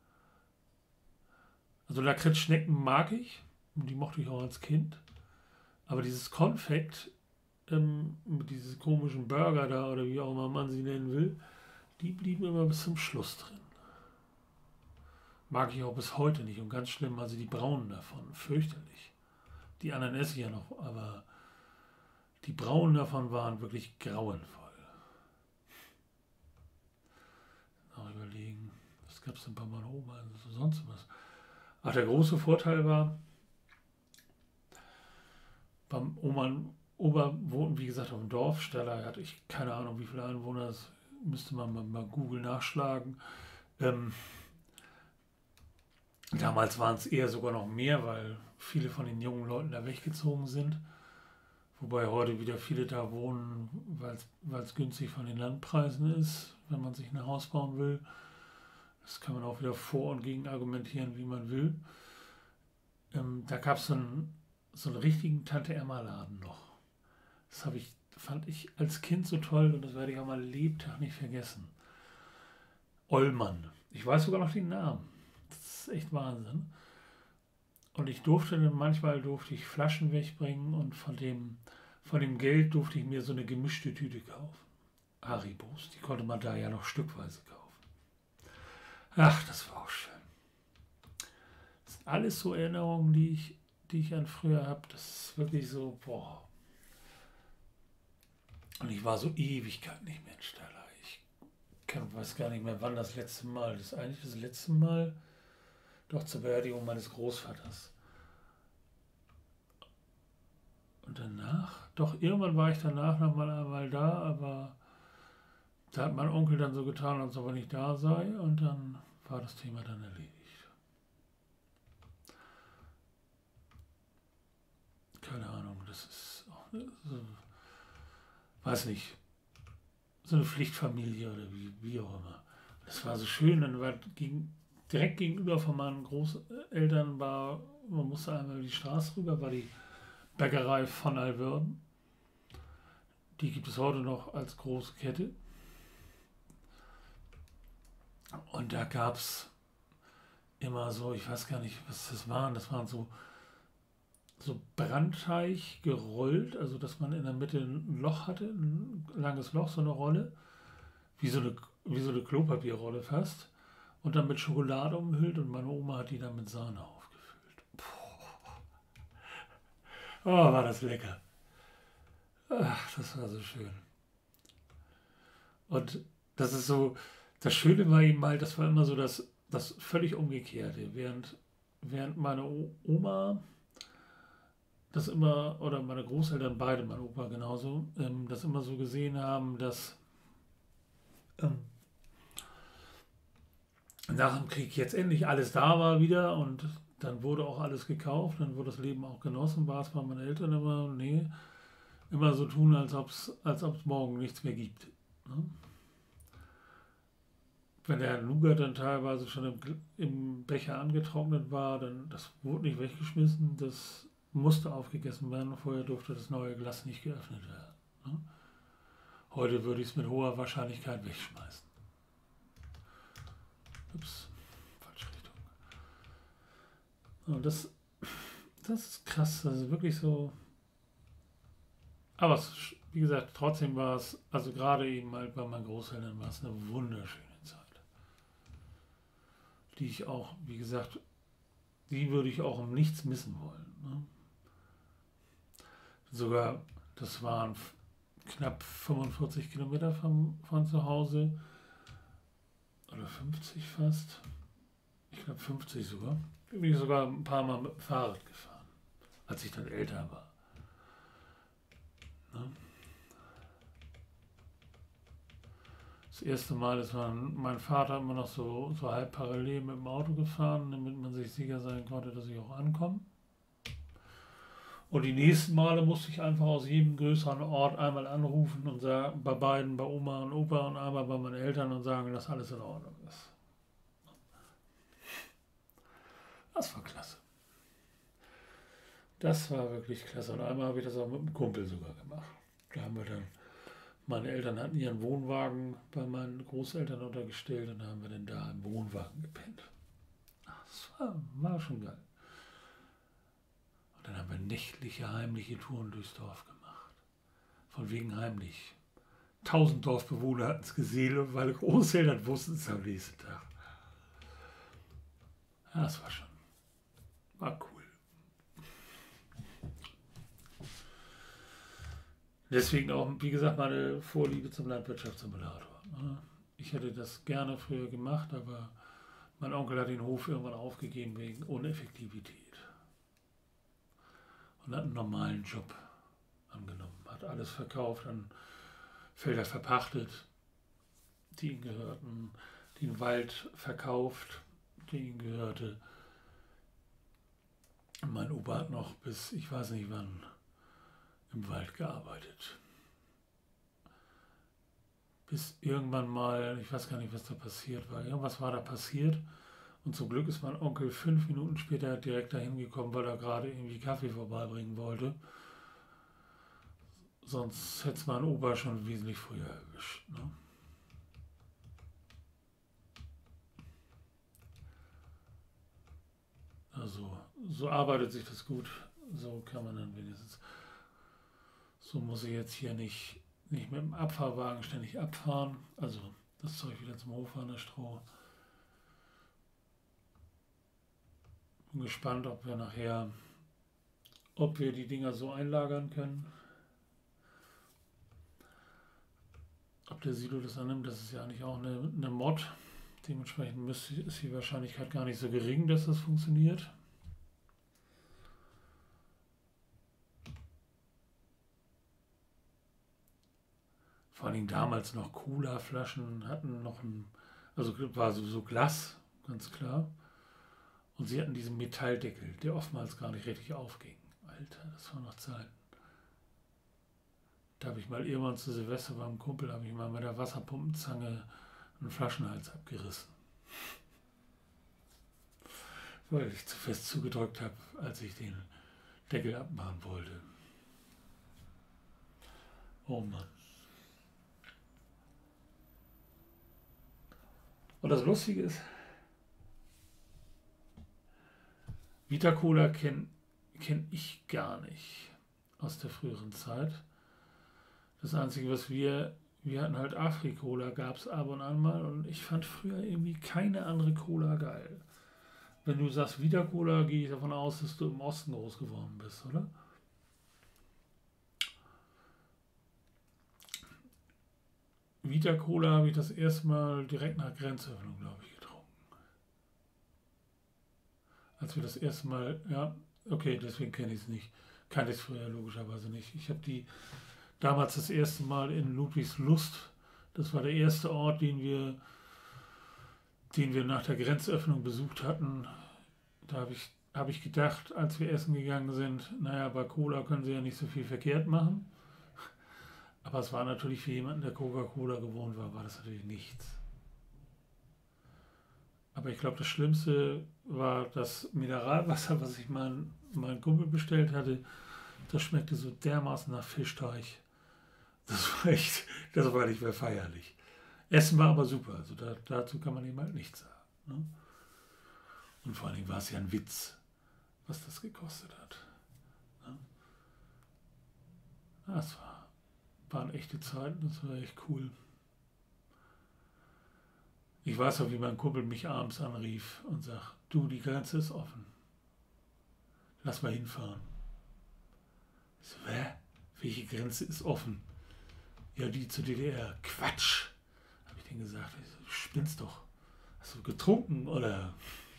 Also Lakritz-Schnecken mag ich. Und die mochte ich auch als Kind. Aber dieses Konfekt mit diesem komischen Burger da oder wie auch immer man sie nennen will, die blieben immer bis zum Schluss drin. Mag ich auch bis heute nicht und ganz schlimm, also die braunen davon, fürchterlich. Die anderen esse ich ja noch, aber die braunen davon waren wirklich grauenvoll. Noch überlegen, was gab es denn bei meiner Oma, also sonst was. Ach, der große Vorteil war, beim Oma wohnten, wie gesagt, auf dem Dorf. Stella hatte ich keine Ahnung, wie viele Einwohner, das müsste man mal Google nachschlagen. Ähm, Damals waren es eher sogar noch mehr, weil viele von den jungen Leuten da weggezogen sind. Wobei heute wieder viele da wohnen, weil es günstig von den Landpreisen ist, wenn man sich ein Haus bauen will. Das kann man auch wieder vor und gegen argumentieren, wie man will. Da gab es so einen richtigen Tante-Emma-Laden noch. Fand ich als Kind so toll und das werde ich auch mal Lebtag nicht vergessen. Ollmann. Ich weiß sogar noch den Namen. Das ist echt Wahnsinn. Und manchmal durfte ich Flaschen wegbringen und von dem Geld durfte ich mir so eine gemischte Tüte kaufen. Haribos, die konnte man da ja noch stückweise kaufen. Ach, das war auch schön. Das sind alles so Erinnerungen, die ich an früher habe. Das ist wirklich so, boah. Und ich war so Ewigkeit nicht mehr in Stella. Weiß gar nicht mehr, wann das letzte Mal. Das ist eigentlich das letzte Mal doch zur Beerdigung meines Großvaters. Und danach, doch irgendwann war ich danach noch mal einmal da, aber da hat mein Onkel dann so getan, als ob er nicht da sei und dann war das Thema dann erledigt. Keine Ahnung, das ist auch, so, weiß nicht, so eine Pflichtfamilie oder wie auch immer. Das war so schön, direkt gegenüber von meinen Großeltern man musste einmal die Straße rüber, war die Bäckerei von Alwürden. Die gibt es heute noch als große Kette. Und da gab es immer so, ich weiß gar nicht, was das waren so Brandteig gerollt, also dass man in der Mitte ein Loch hatte, ein langes Loch, so eine Rolle, wie so eine Klopapierrolle fast. Und dann mit Schokolade umhüllt und meine Oma hat die dann mit Sahne aufgefüllt. Oh, war das lecker. Ach, das war so schön. Und das ist so, Das Schöne war eben halt, das war immer so das völlig Umgekehrte. Während meine Oma das immer, oder meine Großeltern beide, mein Opa genauso, das immer so gesehen haben, dass ähm, nach dem Krieg jetzt endlich alles da war wieder und dann wurde auch alles gekauft, dann wurde das Leben auch genossen, war es bei meinen Eltern immer, nee, immer so tun, als ob's morgen nichts mehr gibt. Ne? Wenn der Nougat dann teilweise schon im Becher angetrocknet war, dann das wurde nicht weggeschmissen, das musste aufgegessen werden. Vorher durfte das neue Glas nicht geöffnet werden. Ne? Heute würde ich es mit hoher Wahrscheinlichkeit wegschmeißen. Ups, falsche Richtung. Und das ist krass, das ist wirklich so. Aber wie gesagt, trotzdem war es, also gerade eben halt bei meinen Großeltern war es eine wunderschöne Zeit. Die ich auch, wie gesagt, die würde ich auch um nichts missen wollen. Ne? Sogar, das waren knapp 45 Kilometer von zu Hause. Oder 50 fast. Ich glaube 50 sogar. Bin ich sogar ein paar Mal mit dem Fahrrad gefahren, als ich dann älter war. Ne? Das erste Mal ist mein Vater immer noch so halb parallel mit dem Auto gefahren, damit man sich sicher sein konnte, dass ich auch ankomme. Und die nächsten Male musste ich einfach aus jedem größeren Ort einmal anrufen und sagen, bei beiden, bei Oma und Opa und einmal bei meinen Eltern und sagen, dass alles in Ordnung ist. Das war klasse. Das war wirklich klasse. Und einmal habe ich das auch mit einem Kumpel sogar gemacht. Da haben wir dann, meine Eltern hatten ihren Wohnwagen bei meinen Großeltern untergestellt und da haben wir dann da im Wohnwagen gepennt. Das war schon geil. Und dann haben wir nächtliche, heimliche Touren durchs Dorf gemacht. Von wegen heimlich. 1000 Dorfbewohner hatten es gesehen und meine Großeltern wussten es am nächsten Tag. Ja, das war cool. Deswegen auch, wie gesagt, meine Vorliebe zum Landwirtschaftssimulator. Ich hätte das gerne früher gemacht, aber mein Onkel hat den Hof irgendwann aufgegeben wegen Uneffektivität. Und hat einen normalen Job angenommen. Hat alles verkauft, an Felder verpachtet, die ihm gehörten, den Wald verkauft, der ihm gehörte. Mein Opa hat noch bis, ich weiß nicht wann, im Wald gearbeitet. Bis irgendwann mal, ich weiß gar nicht, was da passiert war. Irgendwas war da passiert. Und zum Glück ist mein Onkel 5 Minuten später direkt dahin gekommen, weil er gerade irgendwie Kaffee vorbeibringen wollte. Sonst hätte es mein Opa schon wesentlich früher erwischt. Ne? Also, so arbeitet sich das gut. So kann man dann wenigstens. So muss ich jetzt hier nicht mit dem Abfahrwagen ständig abfahren. Also das Zeug wieder zum Hof an der Stroh. Bin gespannt, ob wir die Dinger so einlagern können. Ob der Silo das annimmt, das ist ja eigentlich auch eine Mod. Dementsprechend ist die Wahrscheinlichkeit gar nicht so gering, dass das funktioniert. Vor allem damals noch Cola-Flaschen hatten noch also war so Glas, ganz klar. Und sie hatten diesen Metalldeckel, der oftmals gar nicht richtig aufging. Alter, das war noch Zeit. Da habe ich mal irgendwann zu Silvester beim Kumpel, habe ich mal mit der Wasserpumpenzange einen Flaschenhals abgerissen. Weil ich zu fest zugedrückt habe, als ich den Deckel abmachen wollte. Oh Mann. Und das Lustige ist, Vita Cola kenn ich gar nicht aus der früheren Zeit. Das Einzige, was wir hatten halt Afri-Cola, gab es ab und an mal und ich fand früher irgendwie keine andere Cola geil. Wenn du sagst Vita Cola, gehe ich davon aus, dass du im Osten groß geworden bist, oder? Vita Cola habe ich das erste Mal direkt nach Grenzöffnung, glaube ich, getrunken. Als wir das erste Mal, ja, okay, deswegen kenne ich es nicht. Kannte ich es früher logischerweise nicht. Ich habe die damals das erste Mal in Ludwigslust, das war der erste Ort, den wir nach der Grenzöffnung besucht hatten. Da habe ich gedacht, als wir essen gegangen sind, naja, bei Cola können sie ja nicht so viel verkehrt machen. Aber es war natürlich für jemanden, der Coca-Cola gewohnt war, war das natürlich nichts. Aber ich glaube, das Schlimmste war das Mineralwasser, was ich meinen Kumpel bestellt hatte. Das schmeckte so dermaßen nach Fischteig. Das war nicht mehr feierlich. Essen war aber super, also dazu kann man ihm halt nichts sagen. Ne? Und vor allen Dingen war es ja ein Witz, was das gekostet hat. Ne? Waren echte Zeiten, das war echt cool. Ich weiß auch, wie mein Kumpel mich abends anrief und sagt, du, die Grenze ist offen. Lass mal hinfahren. Ich so, hä? Welche Grenze ist offen? Ja, die zur DDR. Quatsch! Habe ich denen gesagt. Ich so, du spinnst doch. Hast du getrunken oder?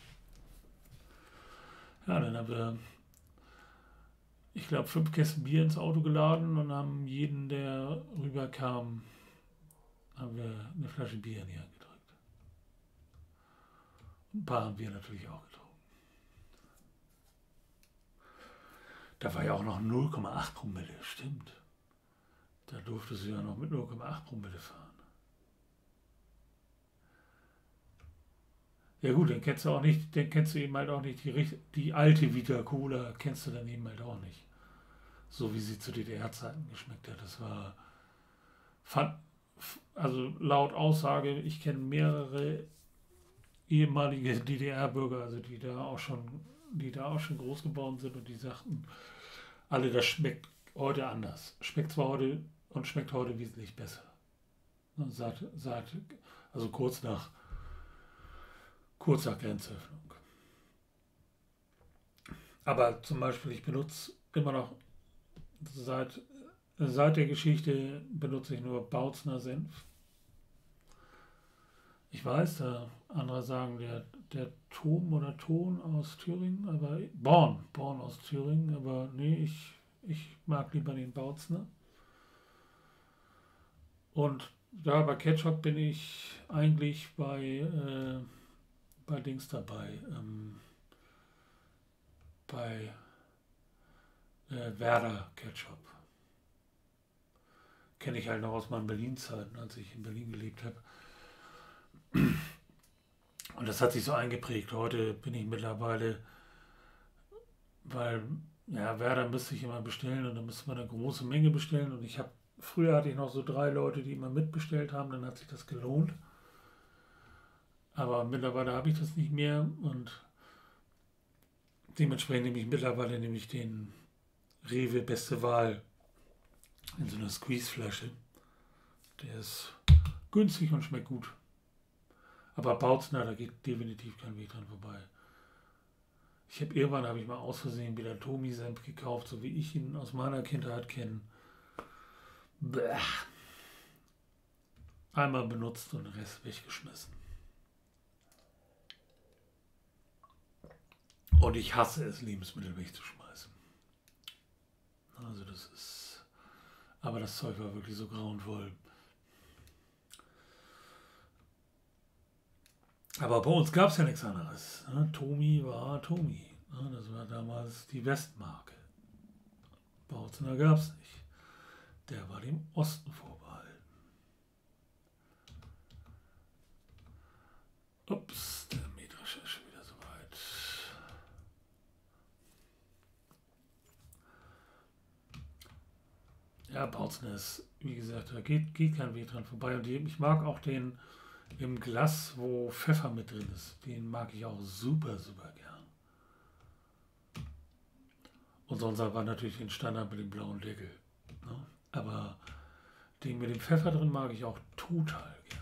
Ja, dann haben wir, ich glaube, 5 Kästen Bier ins Auto geladen und haben jeden, der rüberkam, haben wir eine Flasche Bier in die Hand gedrückt. Ein paar haben wir natürlich auch getrunken. Da war ja auch noch 0,8 Promille, stimmt. Da durftest du ja noch mit 0,8 Promille fahren. Ja gut, dann kennst du eben halt auch nicht die alte Vita Cola, kennst du dann eben halt auch nicht. So wie sie zu DDR-Zeiten geschmeckt hat. Das war, also laut Aussage, ich kenne mehrere ehemalige DDR-Bürger, also die da auch schon groß geworden sind und die sagten, alle, das schmeckt heute anders. Schmeckt zwar heute und schmeckt heute wesentlich besser. Also kurz nach Grenzöffnung. Aber zum Beispiel, ich benutze immer noch seit der Geschichte benutze ich nur Bautzner Senf. Ich weiß, andere sagen der Tom oder Ton aus Thüringen, aber Born aus Thüringen, aber nee, ich mag lieber den Bautzner. Und da bei Ketchup bin ich eigentlich bei Dings dabei, bei Werder Ketchup. Kenne ich halt noch aus meinen Berlin-Zeiten, als ich in Berlin gelebt habe. Und das hat sich so eingeprägt. Heute bin ich mittlerweile, weil ja, Werder müsste ich immer bestellen und dann müsste man eine große Menge bestellen. Und früher hatte ich noch so 3 Leute, die immer mitbestellt haben, dann hat sich das gelohnt. Aber mittlerweile habe ich das nicht mehr und dementsprechend nehme ich mittlerweile den Rewe Beste Wahl in so einer Squeeze-Flasche. Der ist günstig und schmeckt gut. Aber Bautzner, da geht definitiv kein Weg dran vorbei. Irgendwann habe ich mal aus Versehen wieder Tomi-Senf gekauft, so wie ich ihn aus meiner Kindheit kenne. Bäh. Einmal benutzt und den Rest weggeschmissen. Und ich hasse es, Lebensmittel wegzuschmeißen. Also aber das Zeug war wirklich so grauenvoll. Aber bei uns gab es ja nichts anderes. Tomi war Tomi. Das war damals die Westmarke. Bautzner gab es nicht. Der war dem Osten vorbehalten. Ups, der Mähdrescher ist schon wieder so weit. Ja, Bautzner ist, wie gesagt, da geht kein Weg dran vorbei. Und ich mag auch den im Glas, wo Pfeffer mit drin ist. Den mag ich auch super, super gern. Und sonst war natürlich den Standard mit dem blauen Deckel. Ne? Aber den mit dem Pfeffer drin mag ich auch total gern.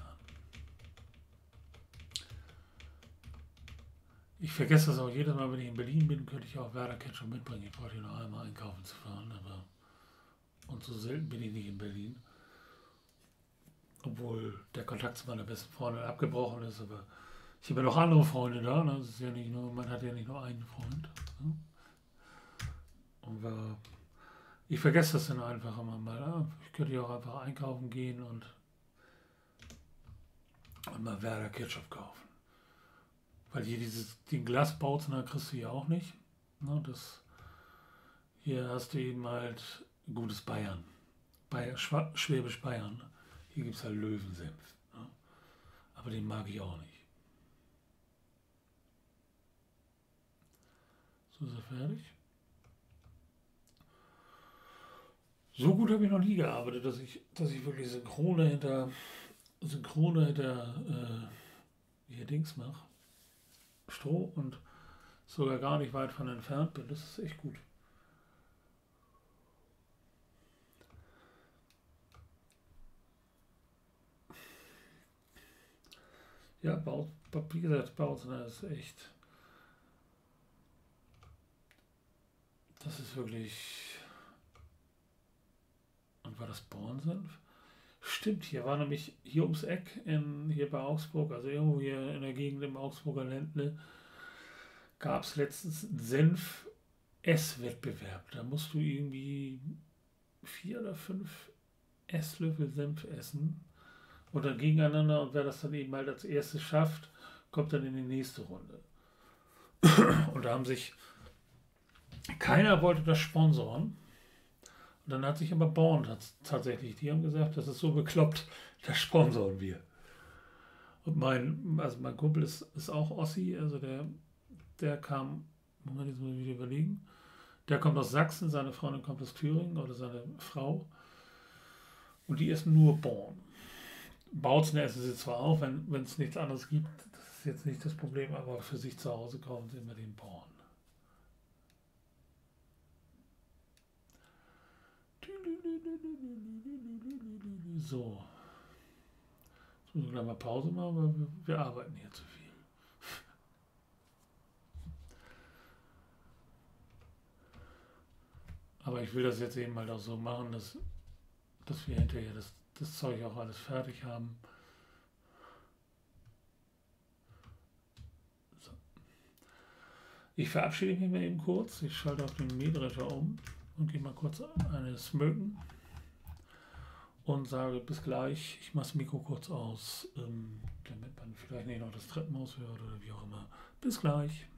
Ich vergesse das auch jedes Mal, wenn ich in Berlin bin, könnte ich auch Werder Ketchup mitbringen. Ich brauche hier noch einmal einkaufen zu fahren. Und so selten bin ich nicht in Berlin. obwohl der Kontakt zu meiner besten Freundin abgebrochen ist, aber ich habe ja noch andere Freunde da, ne? Das ist ja nicht nur, man hat ja nicht nur einen Freund. Ne? Und ich vergesse das dann einfach immer mal. Ja? Ich könnte ja auch einfach einkaufen gehen und mal Werder Ketchup kaufen. Weil hier den Glasbautzen, da kriegst du ja auch nicht. Ne? Hier hast du eben halt gutes Bayern. Schwäbisch Bayern. Hier gibt es halt Löwensenf. Ne? Aber den mag ich auch nicht. So ist er fertig. So gut habe ich noch nie gearbeitet, dass ich wirklich Synchrone hinter hier Dings mache. Stroh und sogar gar nicht weit von entfernt bin. Das ist echt gut. Ja, wie gesagt, Bautzen ist echt. Das ist wirklich. Und war das Bornsenf? Stimmt, hier war nämlich hier ums Eck, hier bei Augsburg, also irgendwo hier in der Gegend im Augsburger Ländle, gab es letztens einen Senf-Esswettbewerb. Da musst du irgendwie 4 oder 5 Esslöffel Senf essen und dann gegeneinander und wer das dann eben halt als erstes schafft, kommt dann in die nächste Runde. Und da haben sich, keiner wollte das sponsoren. Und dann hat sich aber Born tatsächlich, die haben gesagt, das ist so bekloppt, das sponsoren wir. Und mein Kumpel ist auch Ossi, also der kam, Moment, jetzt muss ich wieder überlegen, der kommt aus Sachsen, seine Freundin kommt aus Thüringen oder seine Frau und die essen nur Born. Bautzen essen sie zwar auch, wenn es nichts anderes gibt, das ist jetzt nicht das Problem, aber für sich zu Hause kaufen sie immer den Born. So, jetzt müssen wir gleich mal Pause machen, weil wir arbeiten hier zu viel. Aber ich will das jetzt eben halt auch so machen, dass wir hinterher das Zeug auch alles fertig haben. So. Ich verabschiede mich mal eben kurz. Ich schalte auf den Mähdrescher um und gehe mal kurz eine smoken und sage bis gleich. Ich mache das Mikro kurz aus, damit man vielleicht nicht noch das Treppenhaus hört oder wie auch immer. Bis gleich.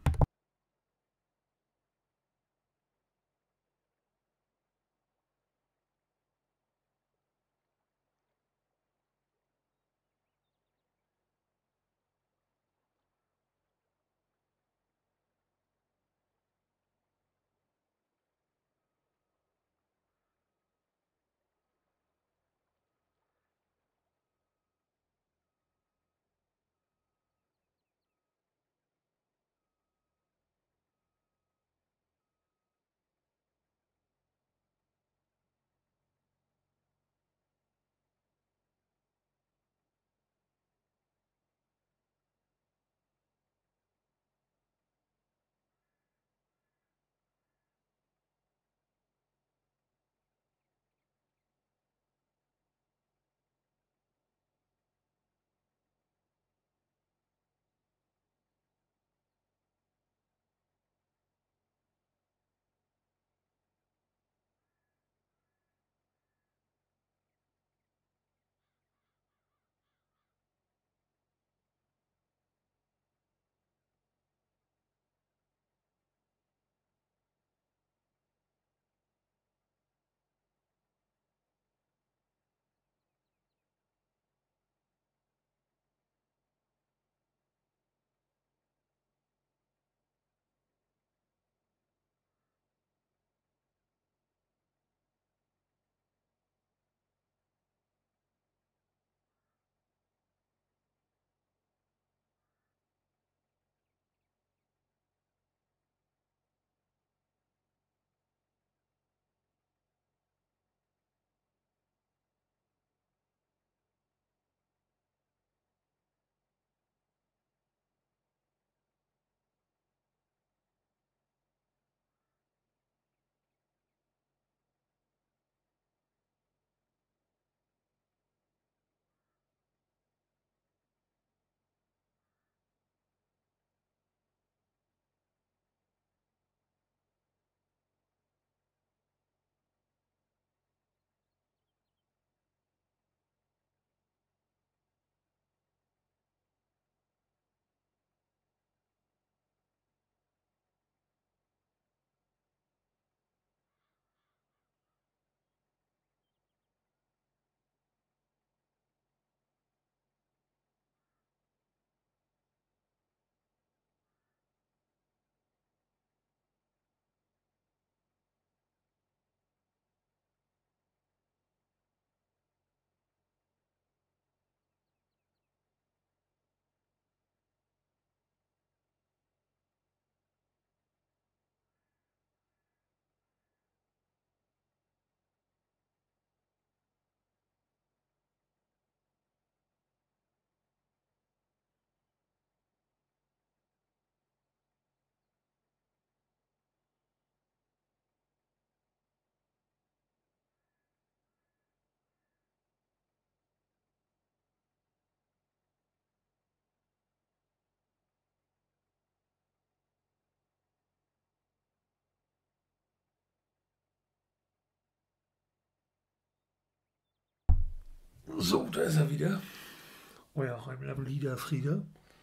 So, da ist er wieder. Euer Heimler Frieder.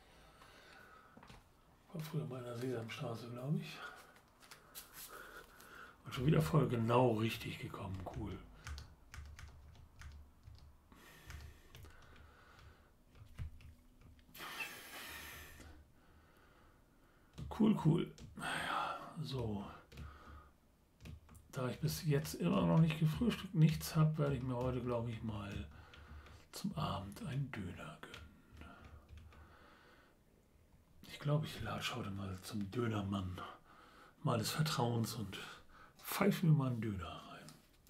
War früher mal in der Sesamstraße, glaube ich. Und schon wieder voll genau richtig gekommen. Cool. Cool. Naja, so. Da ich bis jetzt immer noch nicht gefrühstückt nichts habe, werde ich mir heute, glaube ich, mal zum Abend einen Döner gönnen. Ich glaube, ich latsche heute mal zum Dönermann meines Vertrauens und pfeife mir mal einen Döner rein.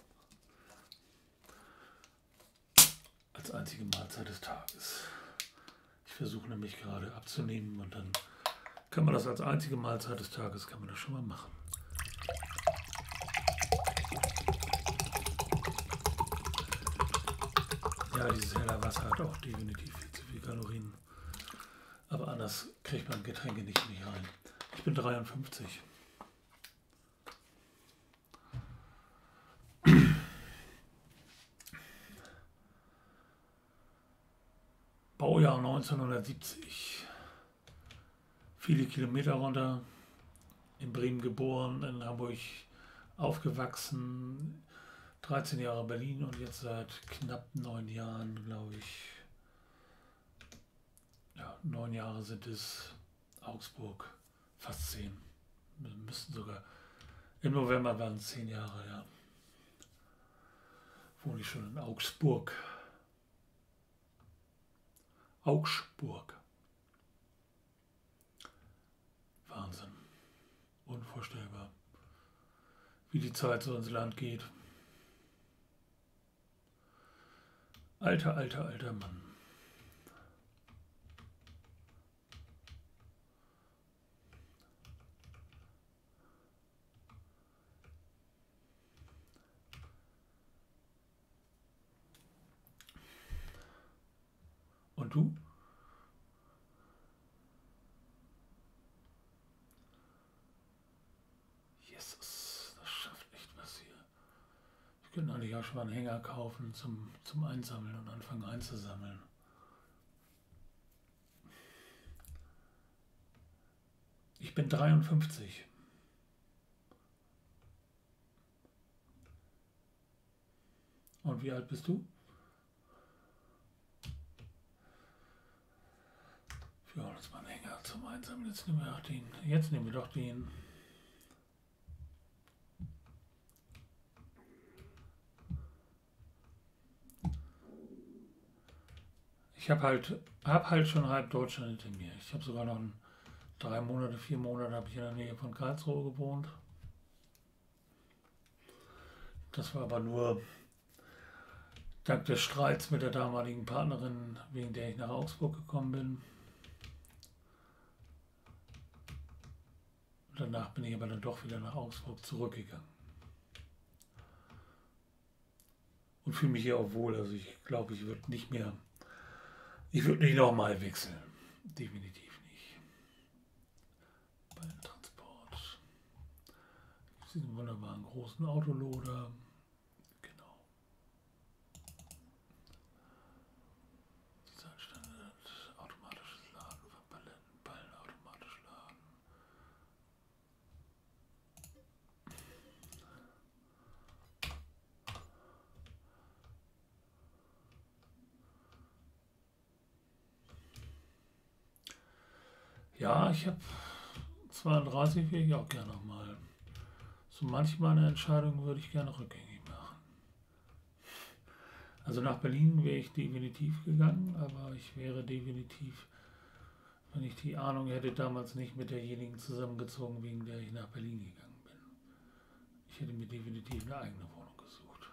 Als einzige Mahlzeit des Tages. Ich versuche nämlich gerade abzunehmen und dann kann man das als einzige Mahlzeit des Tages, kann man das schon mal machen. Ja, dieses helle Wasser hat auch definitiv viel zu viel Kalorien. Aber anders kriegt man Getränke nicht rein. Ich bin 53. Baujahr 1970. Viele Kilometer runter. In Bremen geboren, in Hamburg aufgewachsen. 13 Jahre Berlin und jetzt seit knapp 9 Jahren, glaube ich. Ja, 9 Jahre sind es Augsburg. Fast 10. Wir müssten sogar. Im November waren es 10 Jahre, ja. Wohne ich schon in Augsburg. Augsburg. Wahnsinn. Unvorstellbar. Wie die Zeit so ins Land geht. Alter Mann. Und du? Jesus, das schafft echt was hier. Wir könnten eigentlich auch schon mal einen Hänger kaufen zum Einsammeln und anfangen einzusammeln. Ich bin 53. Und wie alt bist du? Ja, das war ein Hänger zum Einsammeln. Jetzt nehmen wir doch den. Ich habe halt schon halb Deutschland hinter mir. Ich habe sogar noch 3 Monate, 4 Monate habe ich in der Nähe von Karlsruhe gewohnt. Das war aber nur dank des Streits mit der damaligen Partnerin, wegen der ich nach Augsburg gekommen bin. Und danach bin ich aber dann doch wieder nach Augsburg zurückgegangen. Und fühle mich hier auch wohl. Also ich glaube, ich würde nicht nochmal wechseln. Definitiv nicht. Beim Transport. Diesen wunderbaren großen Autoloader. Genau. Designstandard, automatisches Laden von Paletten, Ballen automatisch laden. Ja, ich habe 32, wäre ich auch gerne nochmal. So manche meiner Entscheidungen würde ich gerne rückgängig machen. Also nach Berlin wäre ich definitiv gegangen, aber ich wäre definitiv, wenn ich die Ahnung hätte, damals nicht mit derjenigen zusammengezogen, wegen der ich nach Berlin gegangen bin. Ich hätte mir definitiv eine eigene Wohnung gesucht.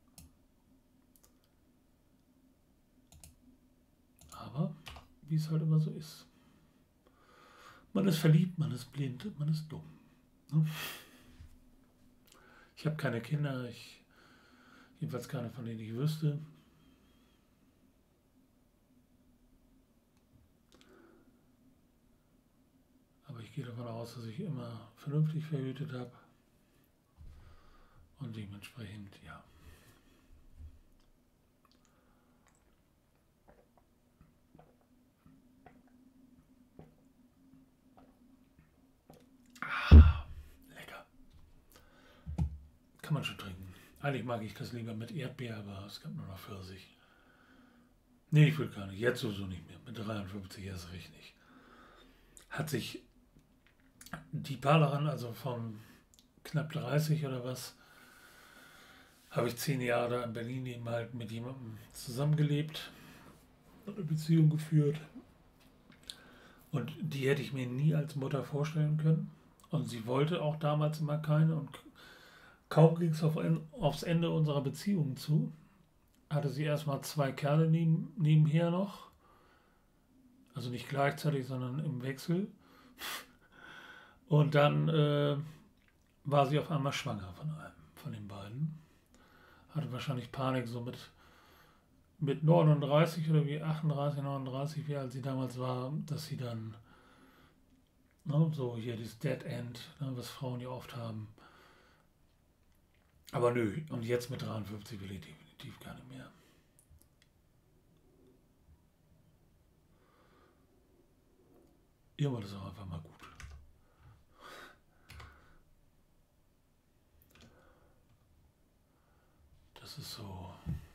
Aber wie es halt immer so ist. Man ist verliebt, man ist blind, man ist dumm. Ich habe keine Kinder, jedenfalls keine, von denen ich wüsste. Aber ich gehe davon aus, dass ich immer vernünftig verhütet habe. Und dementsprechend, ja. Eigentlich mag ich das lieber mit Erdbeer, aber es gab nur noch Pfirsich. Nee, ich will gar nicht. Jetzt sowieso nicht mehr. Mit 53 erst recht nicht. Hat sich die Partnerin, also von knapp 30 oder was, habe ich 10 Jahre in Berlin eben halt mit jemandem zusammengelebt und eine Beziehung geführt. Und die hätte ich mir nie als Mutter vorstellen können. Und sie wollte auch damals immer keine. Und kaum ging es aufs Ende unserer Beziehung zu, hatte sie erstmal 2 Kerle nebenher noch. Also nicht gleichzeitig, sondern im Wechsel. Und dann war sie auf einmal schwanger von einem von den beiden. Hatte wahrscheinlich Panik so mit 39 oder wie 38, 39, wie alt sie damals war, dass sie dann, ne, so hier dieses Dead End, ne, was Frauen ja oft haben. Aber nö, und jetzt mit 53 will ich definitiv gar nicht mehr. Irgendwann ist auch einfach mal gut. Das ist so.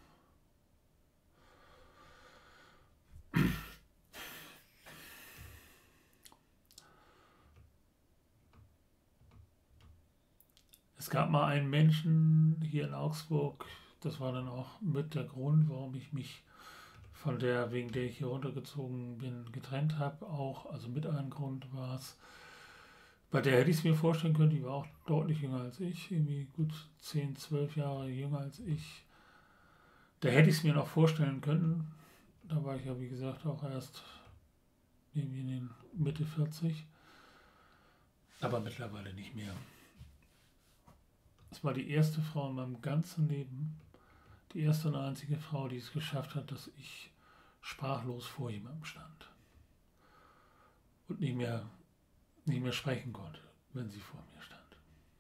Es gab mal einen Menschen hier in Augsburg, das war dann auch mit der Grund, warum ich mich von der, wegen der ich hier runtergezogen bin, getrennt habe, auch, also mit einem Grund war es. Bei der hätte ich es mir vorstellen können, die war auch deutlich jünger als ich, irgendwie gut 10, 12 Jahre jünger als ich. Da hätte ich es mir noch vorstellen können. Da war ich ja, wie gesagt, auch erst irgendwie in den Mitte 40. Aber mittlerweile nicht mehr. Es war die erste Frau in meinem ganzen Leben, die erste und einzige Frau, die es geschafft hat, dass ich sprachlos vor jemandem stand. Und nicht mehr sprechen konnte, wenn sie vor mir stand.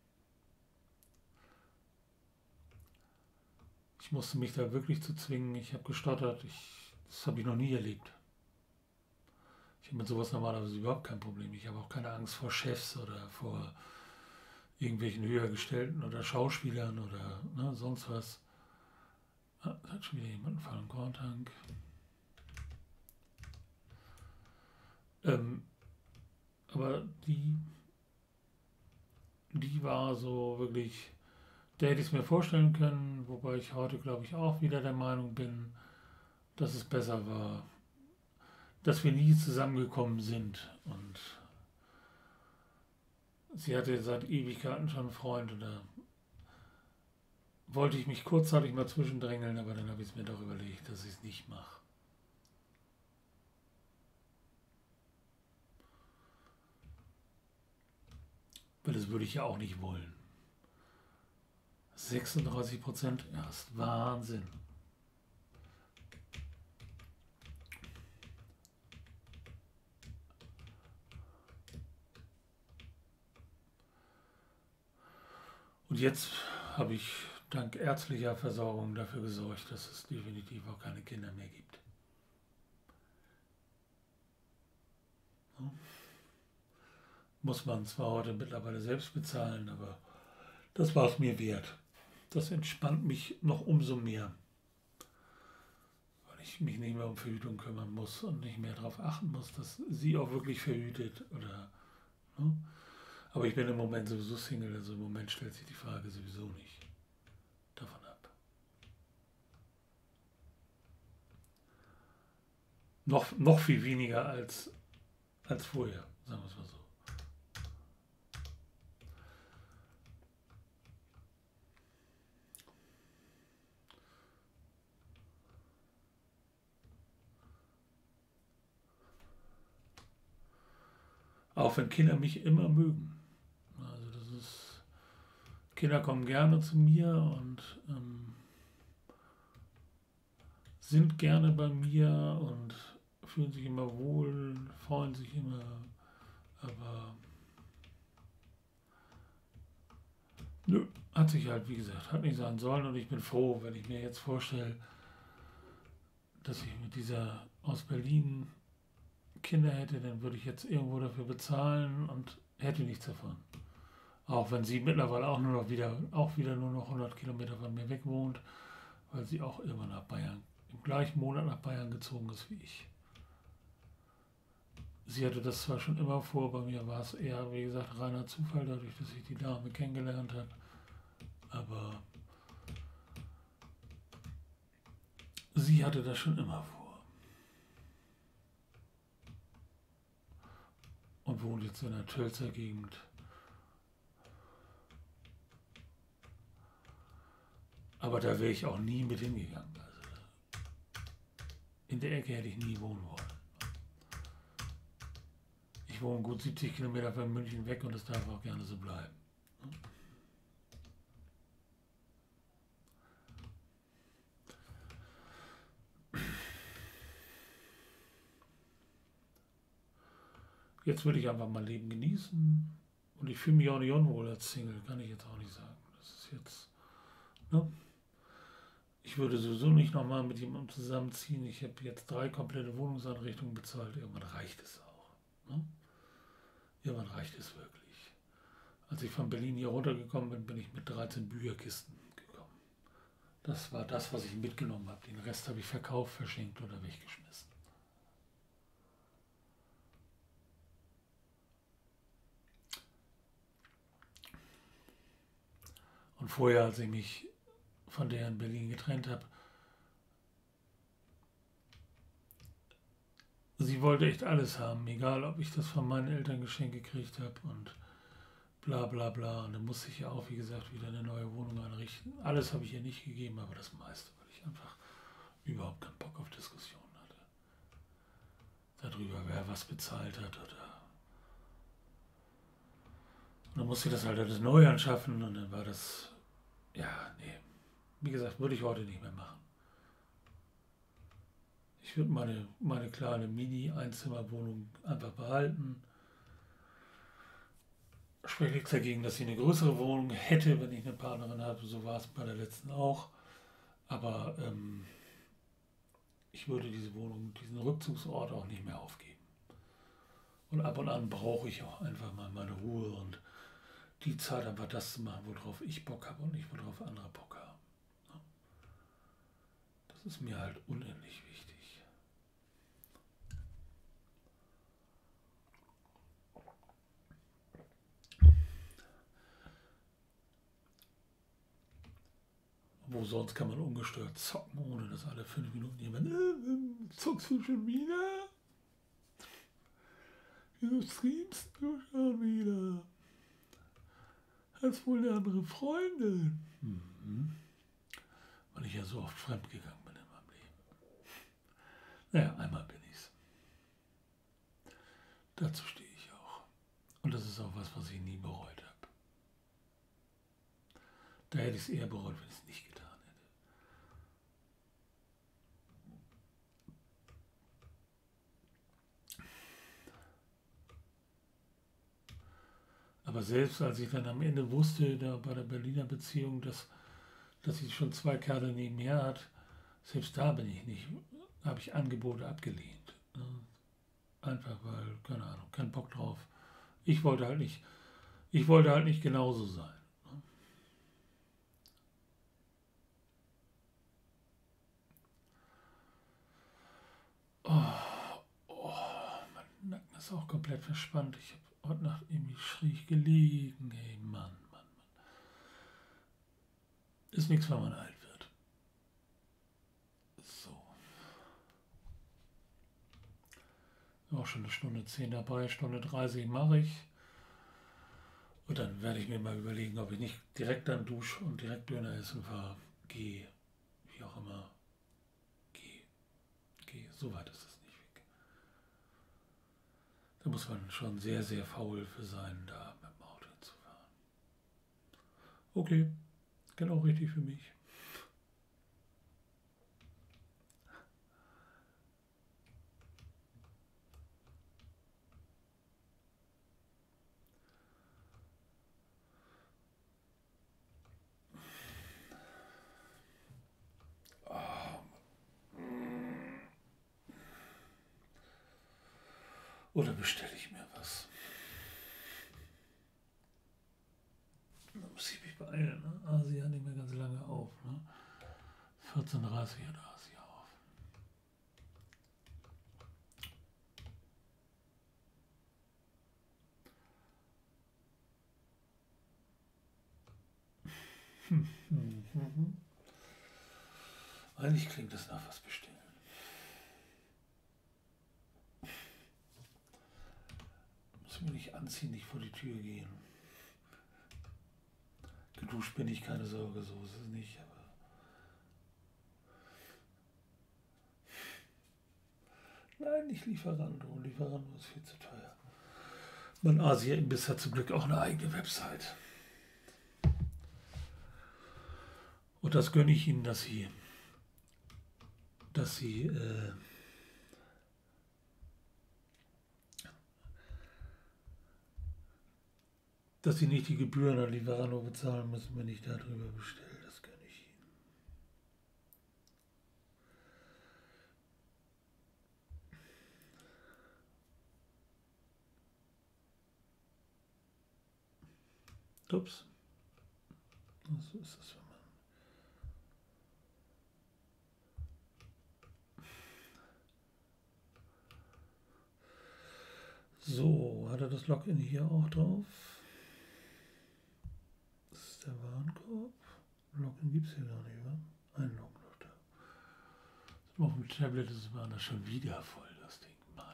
Ich musste mich da wirklich zu zwingen. Ich habe gestottert. Das habe ich noch nie erlebt. Ich habe mit sowas normalerweise überhaupt kein Problem. Ich habe auch keine Angst vor Chefs oder vor irgendwelchen Höhergestellten oder Schauspielern oder ne, sonst was. Da hat schon wieder jemand einen vollen Korntank. Aber die war so wirklich, der hätte ich es mir vorstellen können, wobei ich heute, glaube ich, auch wieder der Meinung bin, dass es besser war, dass wir nie zusammengekommen sind. Und sie hatte seit Ewigkeiten schon einen Freund und da wollte ich mich kurzzeitig mal zwischendrängeln, aber dann habe ich es mir doch überlegt, dass ich es nicht mache. Weil das würde ich ja auch nicht wollen. 36%, ja, ist Wahnsinn. Und jetzt habe ich dank ärztlicher Versorgung dafür gesorgt, dass es definitiv auch keine Kinder mehr gibt. Muss man zwar heute mittlerweile selbst bezahlen, aber das war es mir wert. Das entspannt mich noch umso mehr, weil ich mich nicht mehr um Verhütung kümmern muss und nicht mehr darauf achten muss, dass sie auch wirklich verhütet. Oder, ne? Aber ich bin im Moment sowieso Single, also im Moment stellt sich die Frage sowieso nicht davon ab. Noch viel weniger als vorher, sagen wir es mal so. Auch wenn Kinder mich immer mögen. Also das ist, Kinder kommen gerne zu mir und sind gerne bei mir und fühlen sich immer wohl, freuen sich immer, aber nö, hat sich halt, wie gesagt, hat nicht sein sollen und ich bin froh, wenn ich mir jetzt vorstelle, dass ich mit dieser aus Berlin Kinder hätte, dann würde ich jetzt irgendwo dafür bezahlen und hätte nichts davon. Auch wenn sie mittlerweile auch wieder nur noch 100 Kilometer von mir weg wohnt, weil sie auch immer nach Bayern, im gleichen Monat nach Bayern gezogen ist wie ich. Sie hatte das zwar schon immer vor, bei mir war es eher, wie gesagt, reiner Zufall, dadurch, dass ich die Dame kennengelernt habe. Aber sie hatte das schon immer vor. Und wohnt jetzt in der Tölzer Gegend. Aber da wäre ich auch nie mit hingegangen. Also in der Ecke hätte ich nie wohnen wollen. Ich wohne gut 70 Kilometer von München weg und das darf auch gerne so bleiben. Jetzt würde ich einfach mein Leben genießen. Und ich fühle mich auch nicht unwohl als Single, kann ich jetzt auch nicht sagen. Das ist jetzt, ne? Ich würde sowieso nicht nochmal mit jemandem zusammenziehen. Ich habe jetzt 3 komplette Wohnungseinrichtungen bezahlt. Irgendwann reicht es auch. Ne? Irgendwann reicht es wirklich. Als ich von Berlin hier runtergekommen bin, bin ich mit 13 Bücherkisten gekommen. Das war das, was ich mitgenommen habe. Den Rest habe ich verkauft, verschenkt oder weggeschmissen. Und vorher, als ich mich von der in Berlin getrennt habe, sie wollte echt alles haben, egal ob ich das von meinen Eltern geschenkt gekriegt habe und bla bla bla. Und dann musste ich ja auch, wie gesagt, wieder eine neue Wohnung einrichten. Alles habe ich ihr nicht gegeben, aber das meiste, weil ich einfach überhaupt keinen Bock auf Diskussionen hatte. Darüber, wer was bezahlt hat oder. Und dann musste ich das halt alles neu anschaffen und dann war das, ja, nee. Wie gesagt, würde ich heute nicht mehr machen. Ich würde meine kleine Mini-Einzimmerwohnung einfach behalten. Spricht nichts dagegen, dass ich eine größere Wohnung hätte, wenn ich eine Partnerin habe. So war es bei der letzten auch. Aber ich würde diese Wohnung, diesen Rückzugsort auch nicht mehr aufgeben. Und ab und an brauche ich auch einfach mal meine Ruhe und die Zeit einfach das zu machen, worauf ich Bock habe und nicht worauf andere Bock haben. Das ist mir halt unendlich wichtig. Wo sonst kann man ungestört zocken, ohne dass alle 5 Minuten jemand, zockst du schon wieder? Wieso streamst du schon wieder? Hast wohl eine andere Freundin? Mhm. Weil ich ja so oft fremdgegangen bin in meinem Leben. Naja, einmal bin ich's. Dazu stehe ich auch. Und das ist auch was ich nie bereut habe. Da hätte ich es eher bereut, wenn ich es nicht getan hätte. Aber selbst als ich dann am Ende wusste, da bei der Berliner Beziehung, dass sie schon 2 Kerle nebenher hat, selbst da habe ich Angebote abgelehnt. Einfach weil, keine Ahnung, kein Bock drauf. Ich wollte halt nicht genauso sein. Mein Nacken ist auch komplett verspannt. Ich habe heute Nacht irgendwie schräg gelegen. Ey, Mann. Ist nichts, wenn man alt wird. So. Auch schon 1:10 dabei, 1:30 mache ich. Und dann werde ich mir mal überlegen, ob ich nicht direkt dann dusche und direkt Döner essen fahre. Gehe, wie auch immer. Gehe. So weit ist es nicht weg. Da muss man schon sehr, sehr faul für sein, da mit dem Auto zu fahren. Okay, genau richtig für mich. Oder bestelle ich mir was? geil, ne? Asia hat nicht mehr ganz lange auf, ne? 14:30 hat Asia auf. Eigentlich klingt das nach was bestellen. Muss mir nicht anziehen, nicht vor die Tür gehen. Geduscht bin ich, keine Sorge, so ist es nicht, aber nein, nicht Lieferando. Lieferando ist viel zu teuer. Mein Asia-Imbiss hat zum Glück auch eine eigene Website. Und das gönne ich Ihnen, dass Sie nicht die Gebühren an Lieferando bezahlen müssen, wenn ich darüber bestelle. Das gönne ich Ihnen. Ups. So ist das, wenn man. So, hat er das Login hier auch drauf? Das ist der Warenkorb. Login gibt es hier gar nicht, wa? Einloggen noch da. Auf dem Tablet ist es das schon wieder voll, das Ding. Mann.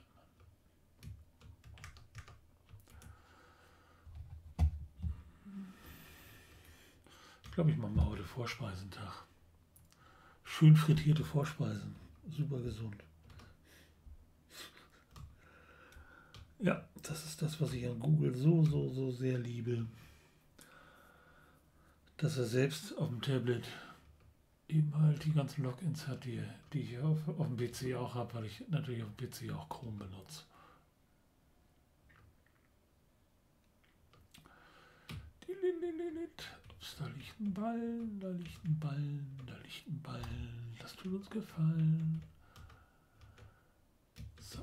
Ich glaube, ich mache mal heute Vorspeisentag. Schön frittierte Vorspeisen. Super gesund. Ja, das ist das, was ich an Google so sehr liebe. Dass er selbst auf dem Tablet eben halt die ganzen Logins hat, die ich auf dem PC auch habe, weil ich natürlich auf dem PC auch Chrome benutze. Ups, da liegt ein Ball, da liegt ein Ball, da liegt ein Ball. Das tut uns gefallen. So.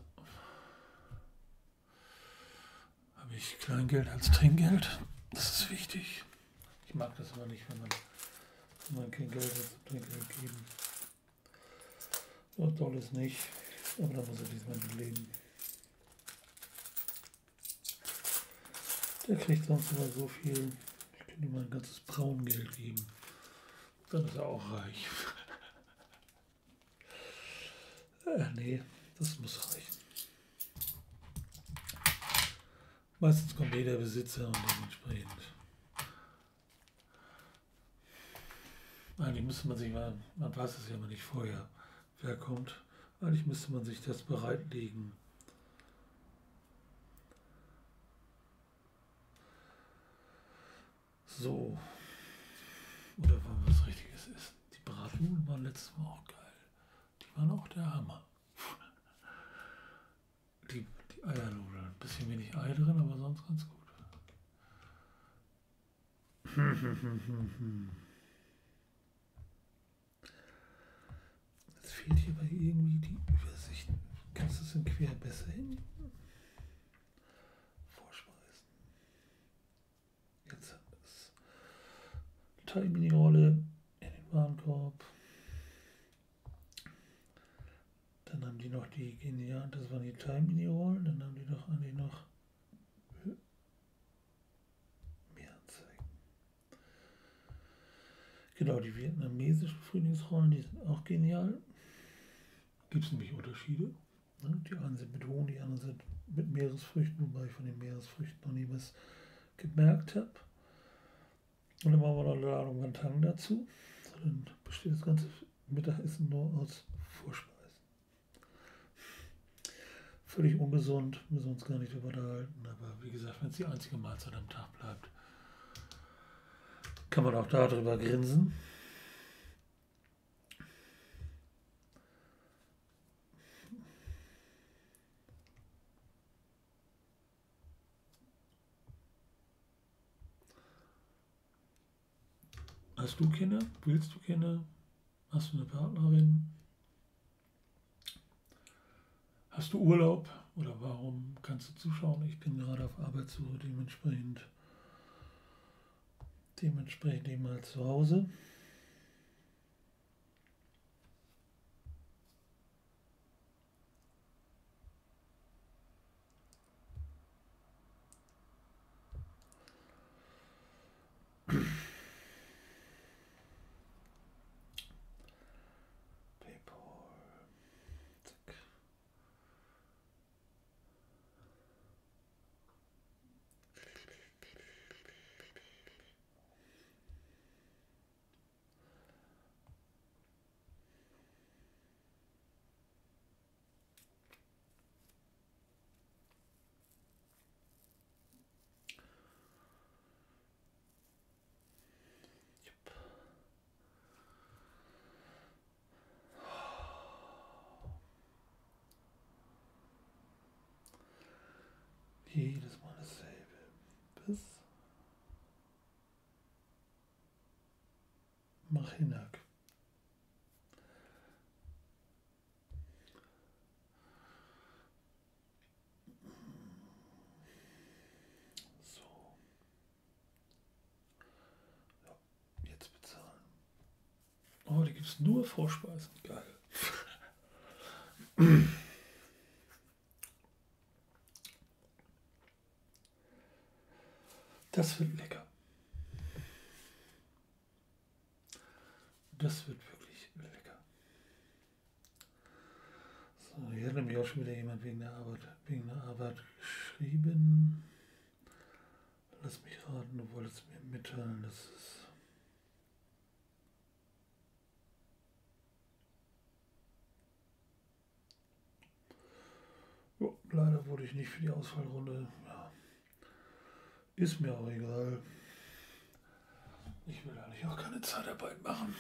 Habe ich Kleingeld als Trinkgeld? Das ist wichtig. Ich mag das aber nicht, wenn man kein Geld als Trinkgeld geben. So toll ist nicht, aber da muss er diesmal mit leben. Der kriegt sonst immer so viel. Ich könnte ihm ein ganzes Braungeld geben. Dann ist er auch reich. Nee, das muss reichen. Meistens kommt der Besitzer und dementsprechend. Eigentlich müsste man sich mal, man weiß es ja immer nicht vorher, wer kommt. Eigentlich müsste man sich das bereitlegen. So. Oder wenn was Richtiges ist. Die Bratnudeln waren letztes Mal auch geil. Die waren auch der Hammer. Die Eiernudeln. Ein bisschen wenig Ei drin, aber sonst ganz gut. Jetzt fehlt hierbei irgendwie die Übersicht. Kannst du es in Quer besser hin? Vorspeisen. Jetzt haben wir es. Thai-Mini-Rolle in den Warenkorb. Dann haben die noch die genial, das waren die Thai-Mini-Rollen. Dann haben die doch eigentlich noch mehr Anzeigen. Genau, die vietnamesischen Frühlingsrollen, die sind auch genial. Gibt es nämlich Unterschiede. Die einen sind mit Honig, die anderen sind mit Meeresfrüchten, wobei ich von den Meeresfrüchten noch nie was gemerkt habe. Und dann machen wir noch eine Ladung Wantang dazu. So, dann besteht das ganze Mittagessen nur aus Vorspeisen. Völlig ungesund, müssen wir uns gar nicht darüber unterhalten. Aber wie gesagt, wenn es die einzige Mahlzeit am Tag bleibt, kann man auch darüber grinsen. Hast du Kinder? Willst du Kinder? Hast du eine Partnerin? Hast du Urlaub? Oder warum kannst du zuschauen? Ich bin gerade auf Arbeitssuche, dementsprechend dementsprechend eben mal zu Hause. Jedes Mal dasselbe. Bis Machinak. So. Ja, jetzt bezahlen. Oh, die gibt es nur Vorspeisen. Geil. Das wird lecker. Das wird wirklich lecker. So, hier hat nämlich auch schon wieder jemand wegen der Arbeit geschrieben. Lass mich raten, du wolltest mir mitteilen, dass es... Oh, leider wurde ich nicht für die Auswahlrunde. Ja. Ist mir auch egal. Ich will eigentlich auch keine Zeitarbeit machen.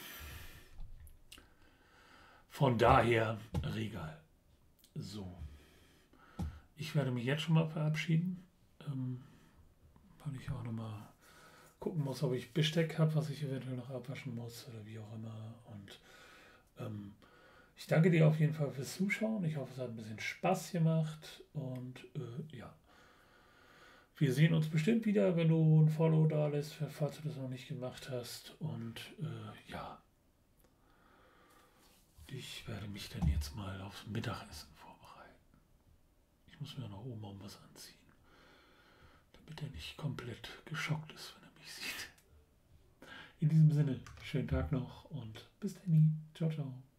Von daher, Regal. So. Ich werde mich jetzt schon mal verabschieden, weil ich auch nochmal gucken muss, ob ich Besteck habe, was ich eventuell noch abwaschen muss oder wie auch immer. Und ich danke dir auf jeden Fall fürs Zuschauen. Ich hoffe, es hat ein bisschen Spaß gemacht. Und ja, wir sehen uns bestimmt wieder, wenn du ein Follow da lässt, falls du das noch nicht gemacht hast. Und ja, ich werde mich dann jetzt mal aufs Mittagessen vorbereiten. Ich muss mir noch oben was anziehen, damit er nicht komplett geschockt ist, wenn er mich sieht. In diesem Sinne, schönen Tag noch und bis dann. Ciao, ciao.